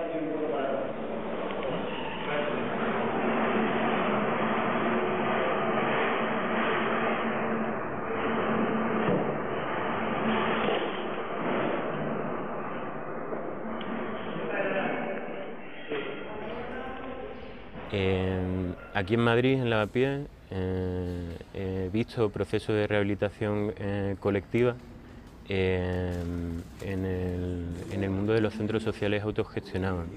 Aquí en Madrid, en Lavapiés, he visto procesos de rehabilitación colectiva en el mundo de los centros sociales autogestionados.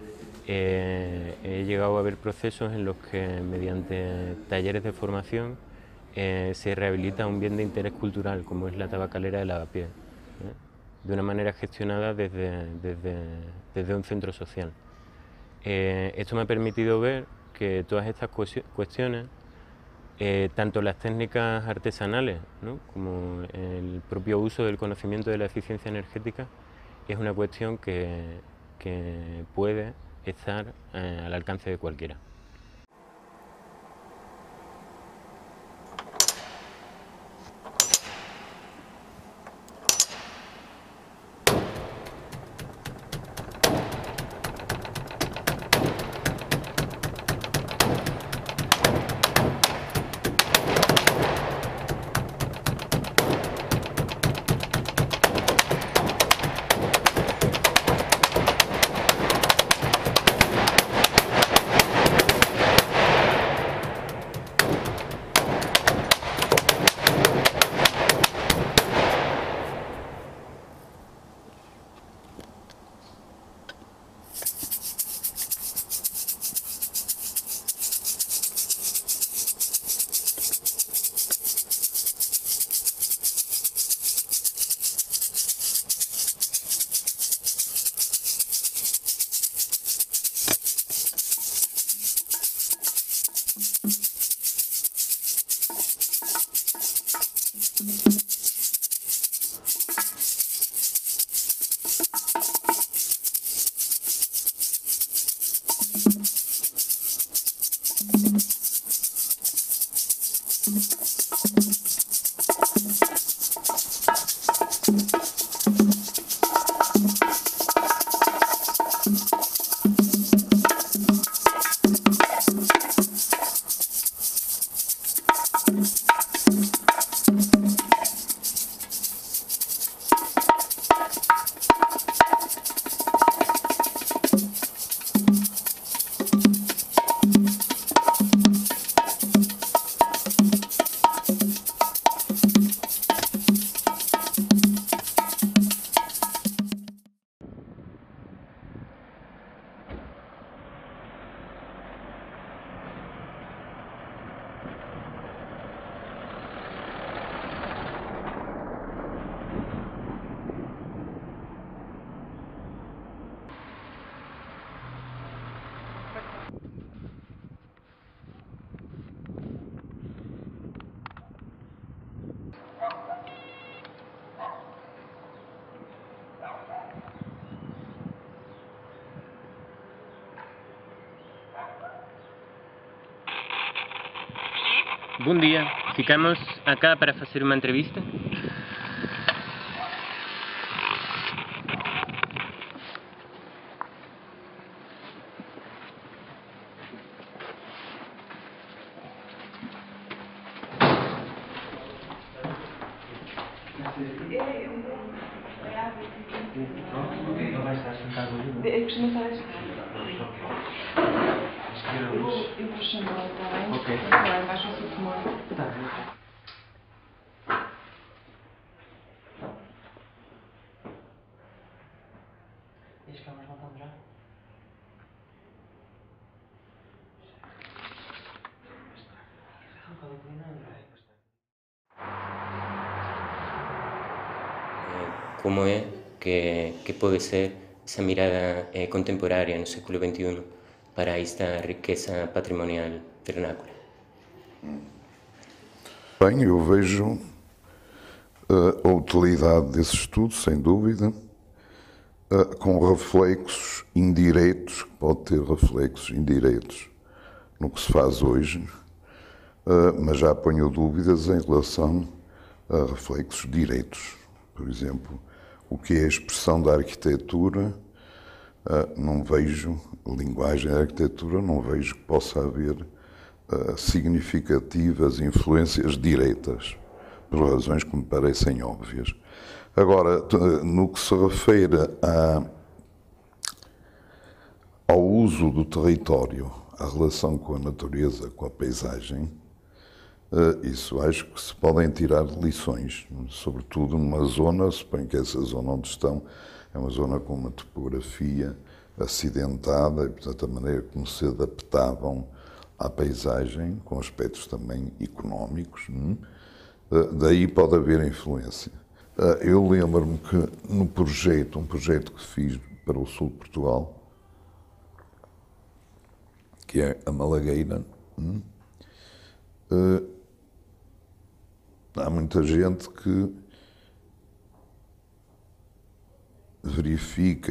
He llegado a ver procesos en los que, mediante talleres de formación, se rehabilita un bien de interés cultural, como es la tabacalera de Lavapiés, de una manera gestionada desde un centro social. Esto me ha permitido ver que todas estas cuestiones, tanto las técnicas artesanales, ¿no?, como el propio uso del conocimiento de la eficiencia energética, es una cuestión que puede estar al alcance de cualquiera. Bon dia, ficamos acá para fazer uma entrevista? Eu costumo estar a estar. Eu vou chamar, está bem? Ok. Vai, vais ao seu tomar. Tá bem. cómo es, que puede ser esa mirada contemporánea en el siglo XXI para esta riqueza patrimonial vernácula. Bem, eu vejo a utilidade desse estudo, sem dúvida, com reflexos indiretos, pode ter reflexos indiretos no que se faz hoje, mas já ponho dúvidas em relação a reflexos diretos. Por exemplo, o que é a expressão da arquitetura, não vejo, a linguagem da arquitetura, não vejo que possa haver significativas influências diretas, por razões que me parecem óbvias. Agora, no que se refere ao uso do território, a relação com a natureza, com a paisagem, isso acho que se podem tirar lições, sobretudo numa zona, suponho que essa zona onde estão é uma zona com uma topografia acidentada, e portanto a maneira como se adaptavam à paisagem, com aspectos também económicos, daí pode haver influência. Eu lembro-me que no projeto, um projeto que fiz para o sul de Portugal, que é a Malagueira, há muita gente que verifica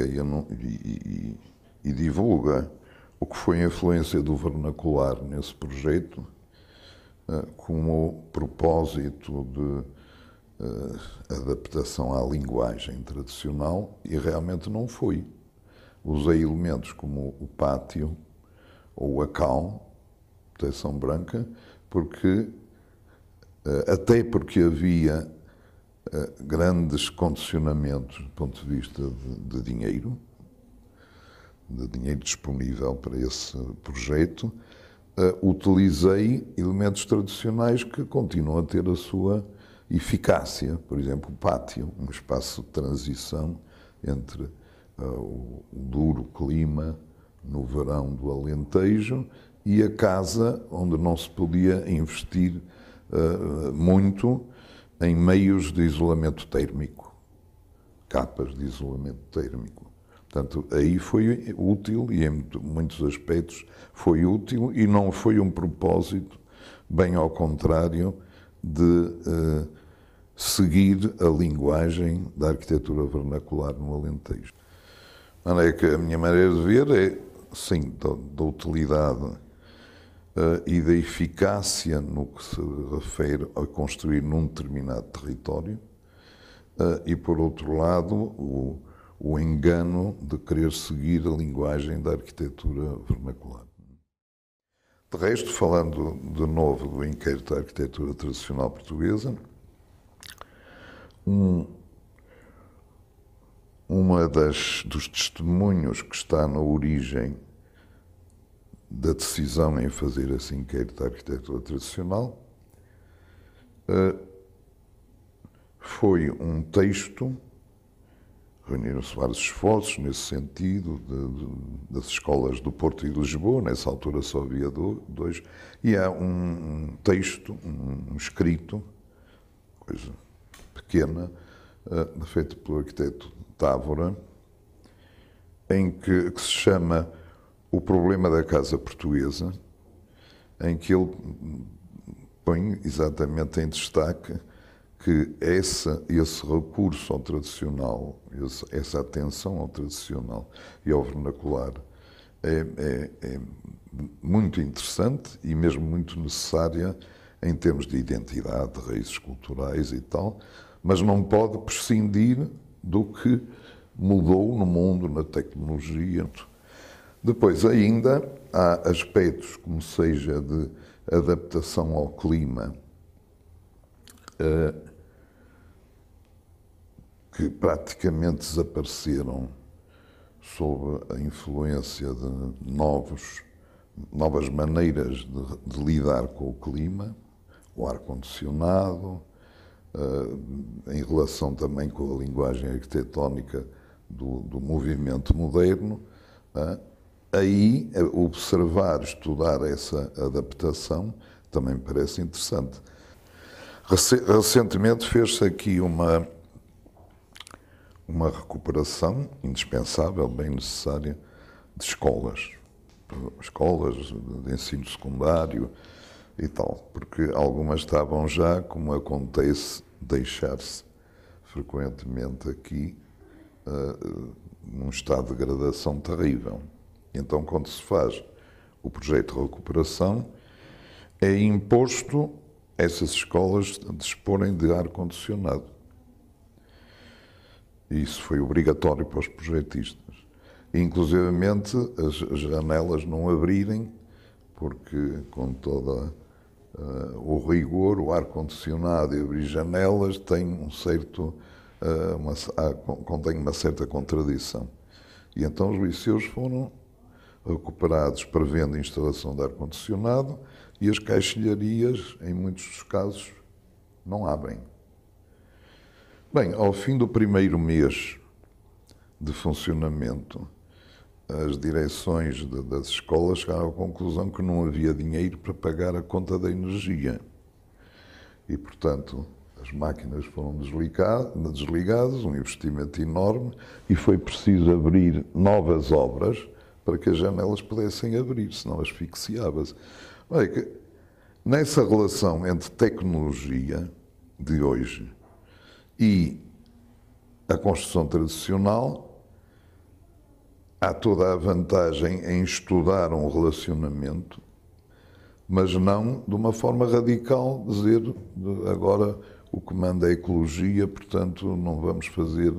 e divulga o que foi a influência do vernacular nesse projeto, como propósito de adaptação à linguagem tradicional, e realmente não foi. Usei elementos como o pátio ou a cal, proteção branca, até porque havia grandes condicionamentos do ponto de vista de dinheiro disponível para esse projeto, utilizei elementos tradicionais que continuam a ter a sua eficácia. Por exemplo, o pátio, um espaço de transição entre o duro clima no verão do Alentejo e a casa onde não se podia investir muito em meios de isolamento térmico, capas de isolamento térmico. Portanto, aí foi útil e em muitos aspectos foi útil e não foi um propósito, bem ao contrário, de seguir a linguagem da arquitetura vernacular no Alentejo. É que a minha maneira de ver é, sim, da utilidade e da eficácia no que se refere a construir num determinado território e, por outro lado, o engano de querer seguir a linguagem da arquitetura vernacular. De resto, falando de novo do inquérito da arquitetura tradicional portuguesa, dos testemunhos que está na origem da decisão em fazer esse inquérito da arquitetura tradicional foi um texto. Reuniram-se vários esforços nesse sentido, das escolas do Porto e de Lisboa, nessa altura só havia dois, e há um texto, um escrito, coisa pequena, feito pelo arquiteto Távora, em que se chama O Problema da Casa Portuguesa, em que ele põe exatamente em destaque que esse recurso ao tradicional, essa atenção ao tradicional e ao vernacular é muito interessante e mesmo muito necessária em termos de identidade, de raízes culturais e tal, mas não pode prescindir do que mudou no mundo, na tecnologia. Depois ainda há aspectos como seja de adaptação ao clima, que praticamente desapareceram sob a influência de novas maneiras de lidar com o clima, o ar-condicionado, em relação também com a linguagem arquitetónica do movimento moderno. Aí, observar, estudar essa adaptação também me parece interessante. Recentemente fez-se aqui uma recuperação indispensável, bem necessária, de escolas de ensino secundário e tal, porque algumas estavam já, como acontece, deixar-se frequentemente aqui num estado de degradação terrível. Então, quando se faz o projeto de recuperação, é imposto essas escolas disporem de ar-condicionado. Isso foi obrigatório para os projetistas. Inclusivamente, as janelas não abrirem, porque com todo o rigor, o ar-condicionado e abrir janelas tem contém uma certa contradição. E então os liceus foram recuperados prevendo a instalação de ar-condicionado e as caixilharias, em muitos dos casos, não abrem. Bem, ao fim do primeiro mês de funcionamento, as direções das escolas chegaram à conclusão que não havia dinheiro para pagar a conta da energia. E, portanto, as máquinas foram desligadas, um investimento enorme, e foi preciso abrir novas obras para que as janelas pudessem abrir, senão asfixiava-se. Nessa relação entre tecnologia de hoje e a construção tradicional, há toda a vantagem em estudar um relacionamento, mas não de uma forma radical, dizer agora o que manda é a ecologia, portanto não vamos fazer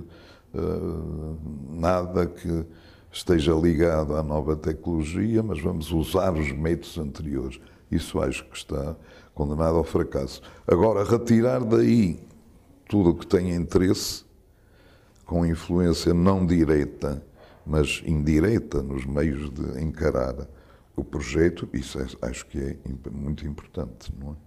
nada que esteja ligado à nova tecnologia, mas vamos usar os métodos anteriores. Isso acho que está condenado ao fracasso. Agora, retirar daí tudo o que tem interesse, com influência não direta, mas indireta nos meios de encarar o projeto, isso acho que é muito importante, não é?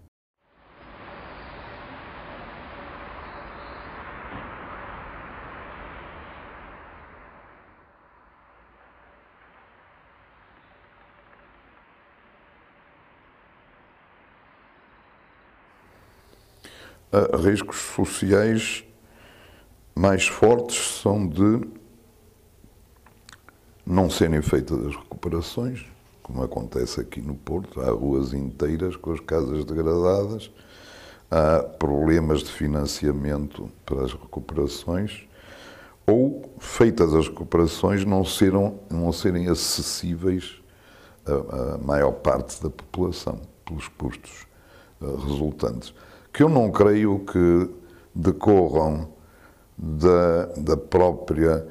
Riscos sociais mais fortes são de não serem feitas as recuperações, como acontece aqui no Porto. Há ruas inteiras com as casas degradadas, há problemas de financiamento para as recuperações, ou, feitas as recuperações, não serem acessíveis à maior parte da população, pelos custos resultantes, que eu não creio que decorram da própria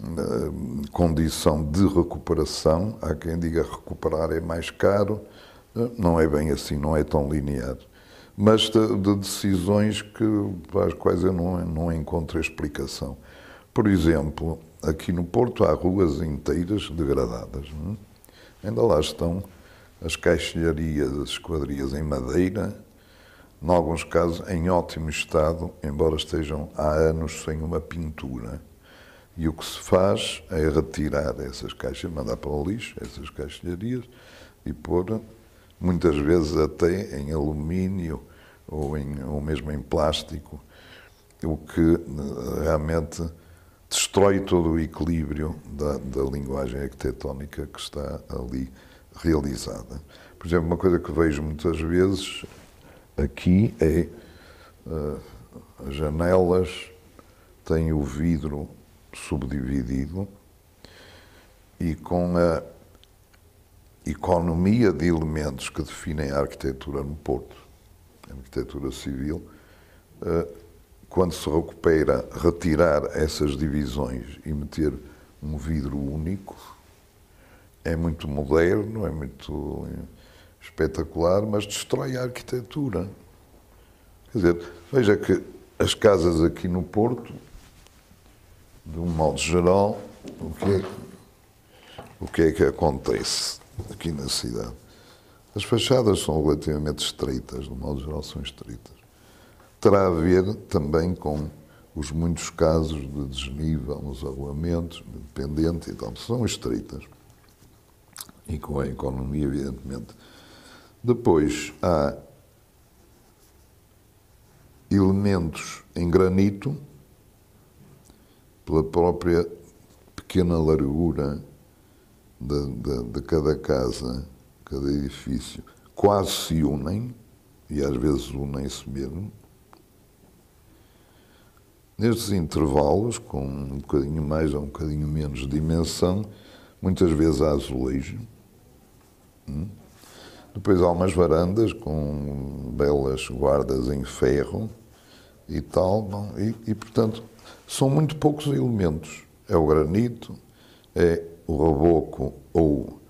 condição de recuperação. Há quem diga recuperar é mais caro, não é bem assim, não é tão linear. Mas de decisões para as quais eu não encontro explicação. Por exemplo, aqui no Porto há ruas inteiras degradadas. Não é? Ainda lá estão as caixilharias, as esquadrias em madeira, em alguns casos em ótimo estado, embora estejam há anos sem uma pintura. E o que se faz é retirar essas caixas, mandar para o lixo, essas caixilharias, e pôr, muitas vezes até em alumínio ou mesmo em plástico, o que realmente destrói todo o equilíbrio da linguagem arquitetónica que está ali realizada. Por exemplo, uma coisa que vejo muitas vezes aqui é as janelas têm o vidro subdividido e com a economia de elementos que definem a arquitetura no Porto, a arquitetura civil, quando se recupera, retirar essas divisões e meter um vidro único, é muito moderno, é muito espetacular, mas destrói a arquitetura. Quer dizer, veja que as casas aqui no Porto, de um modo geral, o que é que acontece aqui na cidade? As fachadas são relativamente estreitas, de um modo geral são estreitas. Terá a ver também com os muitos casos de desnível nos arruamentos, de dependente e tal, são estreitas. E com a economia, evidentemente. Depois há elementos em granito pela própria pequena largura de cada casa, cada edifício, quase se unem, e às vezes unem-se mesmo. Nestes intervalos, com um bocadinho mais ou um bocadinho menos de dimensão, muitas vezes há azulejo. Depois há umas varandas com belas guardas em ferro e tal, bom, e portanto são muito poucos elementos. É o granito, é o reboco ou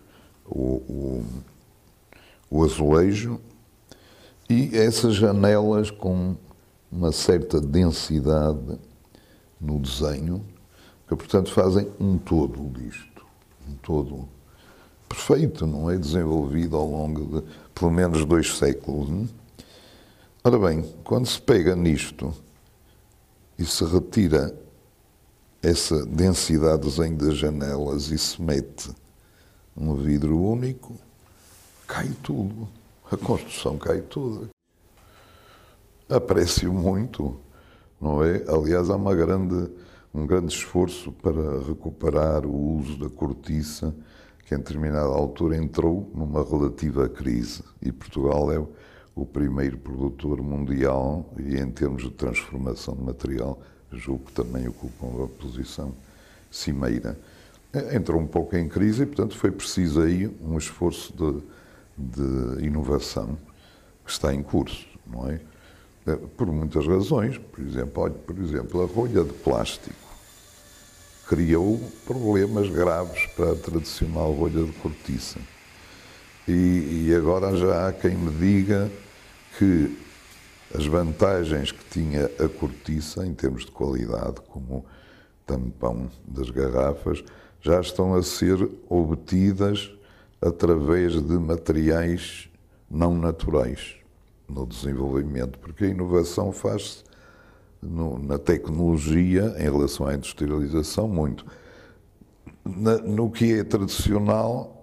o azulejo e essas janelas com uma certa densidade no desenho, que portanto fazem um todo disto, um todo perfeito, não é? Desenvolvido ao longo de pelo menos 2 séculos. Não? Ora bem, quando se pega nisto e se retira essa densidade de desenho das janelas e se mete um vidro único, cai tudo. A construção cai toda. Aprecio muito, não é? Aliás, há um grande esforço para recuperar o uso da cortiça, que em determinada altura entrou numa relativa crise. E Portugal é o primeiro produtor mundial e, em termos de transformação de material, julgo que também ocupa uma posição cimeira. Entrou um pouco em crise e, portanto, foi preciso aí um esforço de inovação que está em curso, não é? Por muitas razões. Por exemplo, a rolha de plástico criou problemas graves para a tradicional rolha de cortiça. E agora já há quem me diga que as vantagens que tinha a cortiça, em termos de qualidade, como tampão das garrafas, já estão a ser obtidas através de materiais não naturais no desenvolvimento, porque a inovação faz-se na tecnologia, em relação à industrialização, muito. No que é tradicional,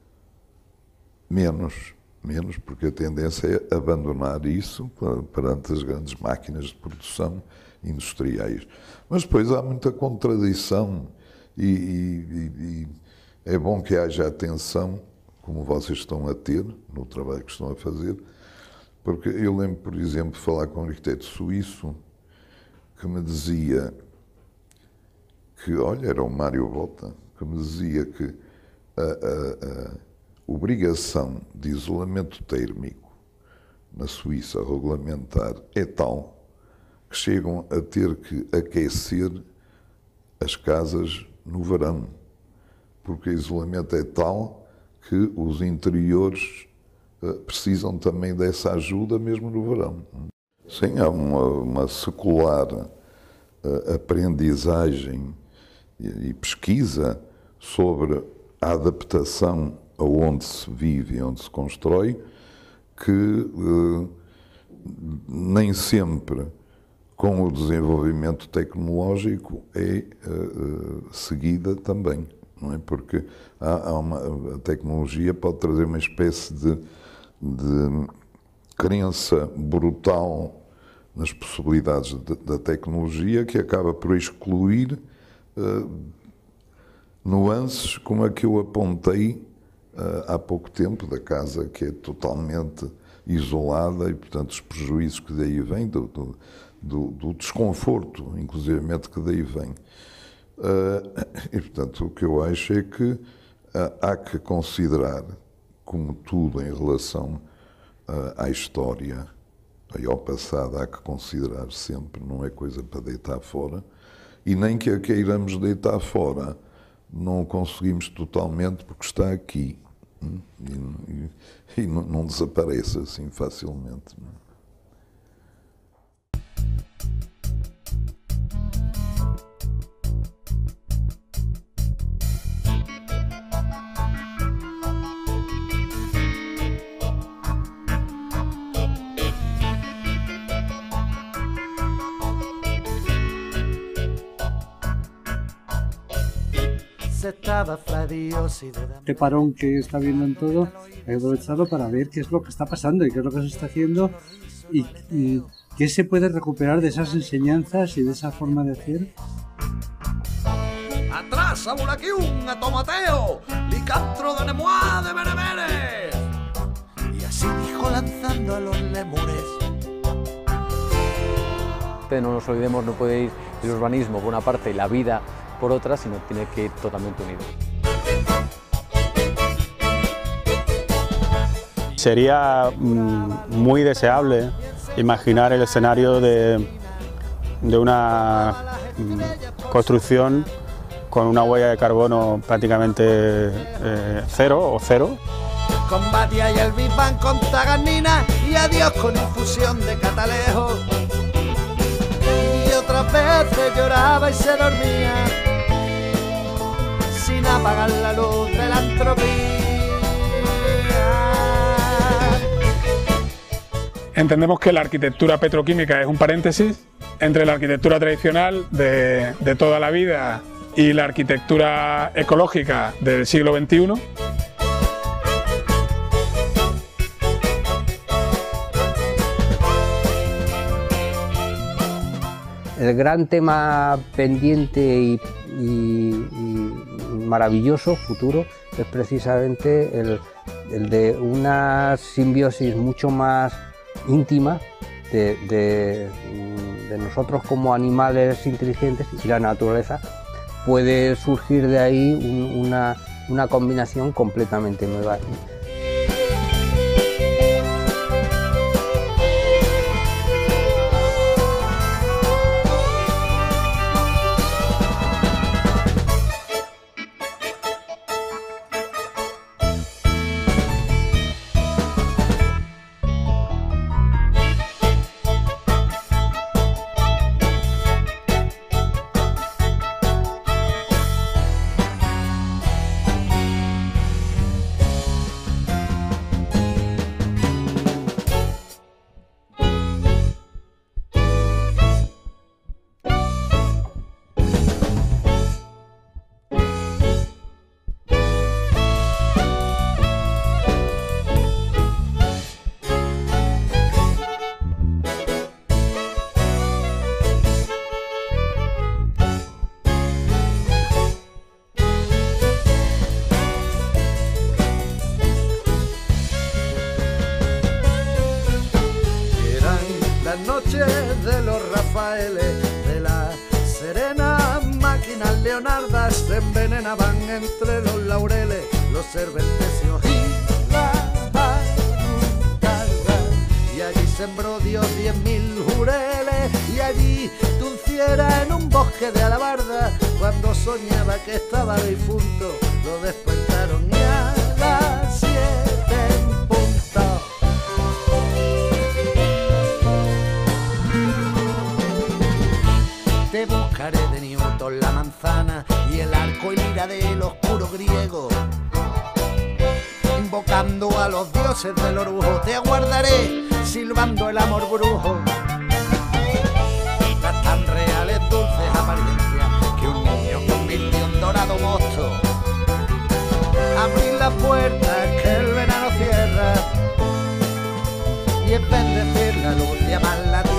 menos, porque a tendência é abandonar isso perante as grandes máquinas de produção industriais. Mas depois há muita contradição e é bom que haja atenção, como vocês estão a ter, no trabalho que estão a fazer, porque eu lembro, por exemplo, de falar com um arquiteto suíço que me dizia que, olha, era o Mário Botta, que me dizia que a obrigação de isolamento térmico na Suíça regulamentar é tal que chegam a ter que aquecer as casas no verão, porque o isolamento é tal que os interiores precisam também dessa ajuda mesmo no verão. Sim, há uma secular aprendizagem e pesquisa sobre a adaptação a onde se vive e onde se constrói, que nem sempre com o desenvolvimento tecnológico é seguida também, não é? Porque a tecnologia pode trazer uma espécie de crença brutal nas possibilidades da tecnologia que acaba por excluir nuances como a que eu apontei há pouco tempo, da casa que é totalmente isolada e, portanto, os prejuízos que daí vêm, do desconforto, inclusivamente, que daí vem. E, portanto, o que eu acho é que há que considerar, como tudo em relação à história e ao passado, há que considerar sempre, não é coisa para deitar fora, e nem que a queiramos deitar fora, não conseguimos totalmente porque está aqui e não desaparece assim facilmente. Este parón que está viendo en todo, hay que aprovecharlo para ver qué es lo que está pasando y qué es lo que se está haciendo y qué se puede recuperar de esas enseñanzas y de esa forma de hacer. pasa por aquí un atomateo, licantro de Nemois de Bereberes. Y así dijo lanzando a los lemures. No nos olvidemos, no puede ir el urbanismo por una parte y la vida por otra, sino tiene que ir totalmente unido. Sería muy deseable imaginar el escenario de una construcción con una huella de carbono prácticamente cero o cero. Combatía y el Big Bang con taganina y adiós con infusión de catalejo. Y otras veces lloraba y se dormía sin apagar la luz de la entropía. Entendemos que la arquitectura petroquímica es un paréntesis entre la arquitectura tradicional de toda la vida y la arquitectura ecológica del siglo XXI. El gran tema pendiente y maravilloso futuro es precisamente el de una simbiosis mucho más íntima de nosotros como animales inteligentes y la naturaleza. Puede surgir de ahí una combinación completamente nueva. De los Rafaeles, de las serenas máquinas leonardas se envenenaban entre los laureles, los cervantesios y la arucarda. Y allí sembró Dios 10.000 jureles, y allí tunciera en un bosque de alabarda. Cuando soñaba que estaba difunto, lo despertaron y a las 7 en punto. Te buscaré de Newton la manzana y el arco y lira del oscuro griego. Invocando a los dioses del orujo, te aguardaré silbando el amor brujo. Las tan reales dulces apariencias que un niño convirtió en dorado mosto. Abrir las puertas que el verano cierra y en vez de decir la luz llamarla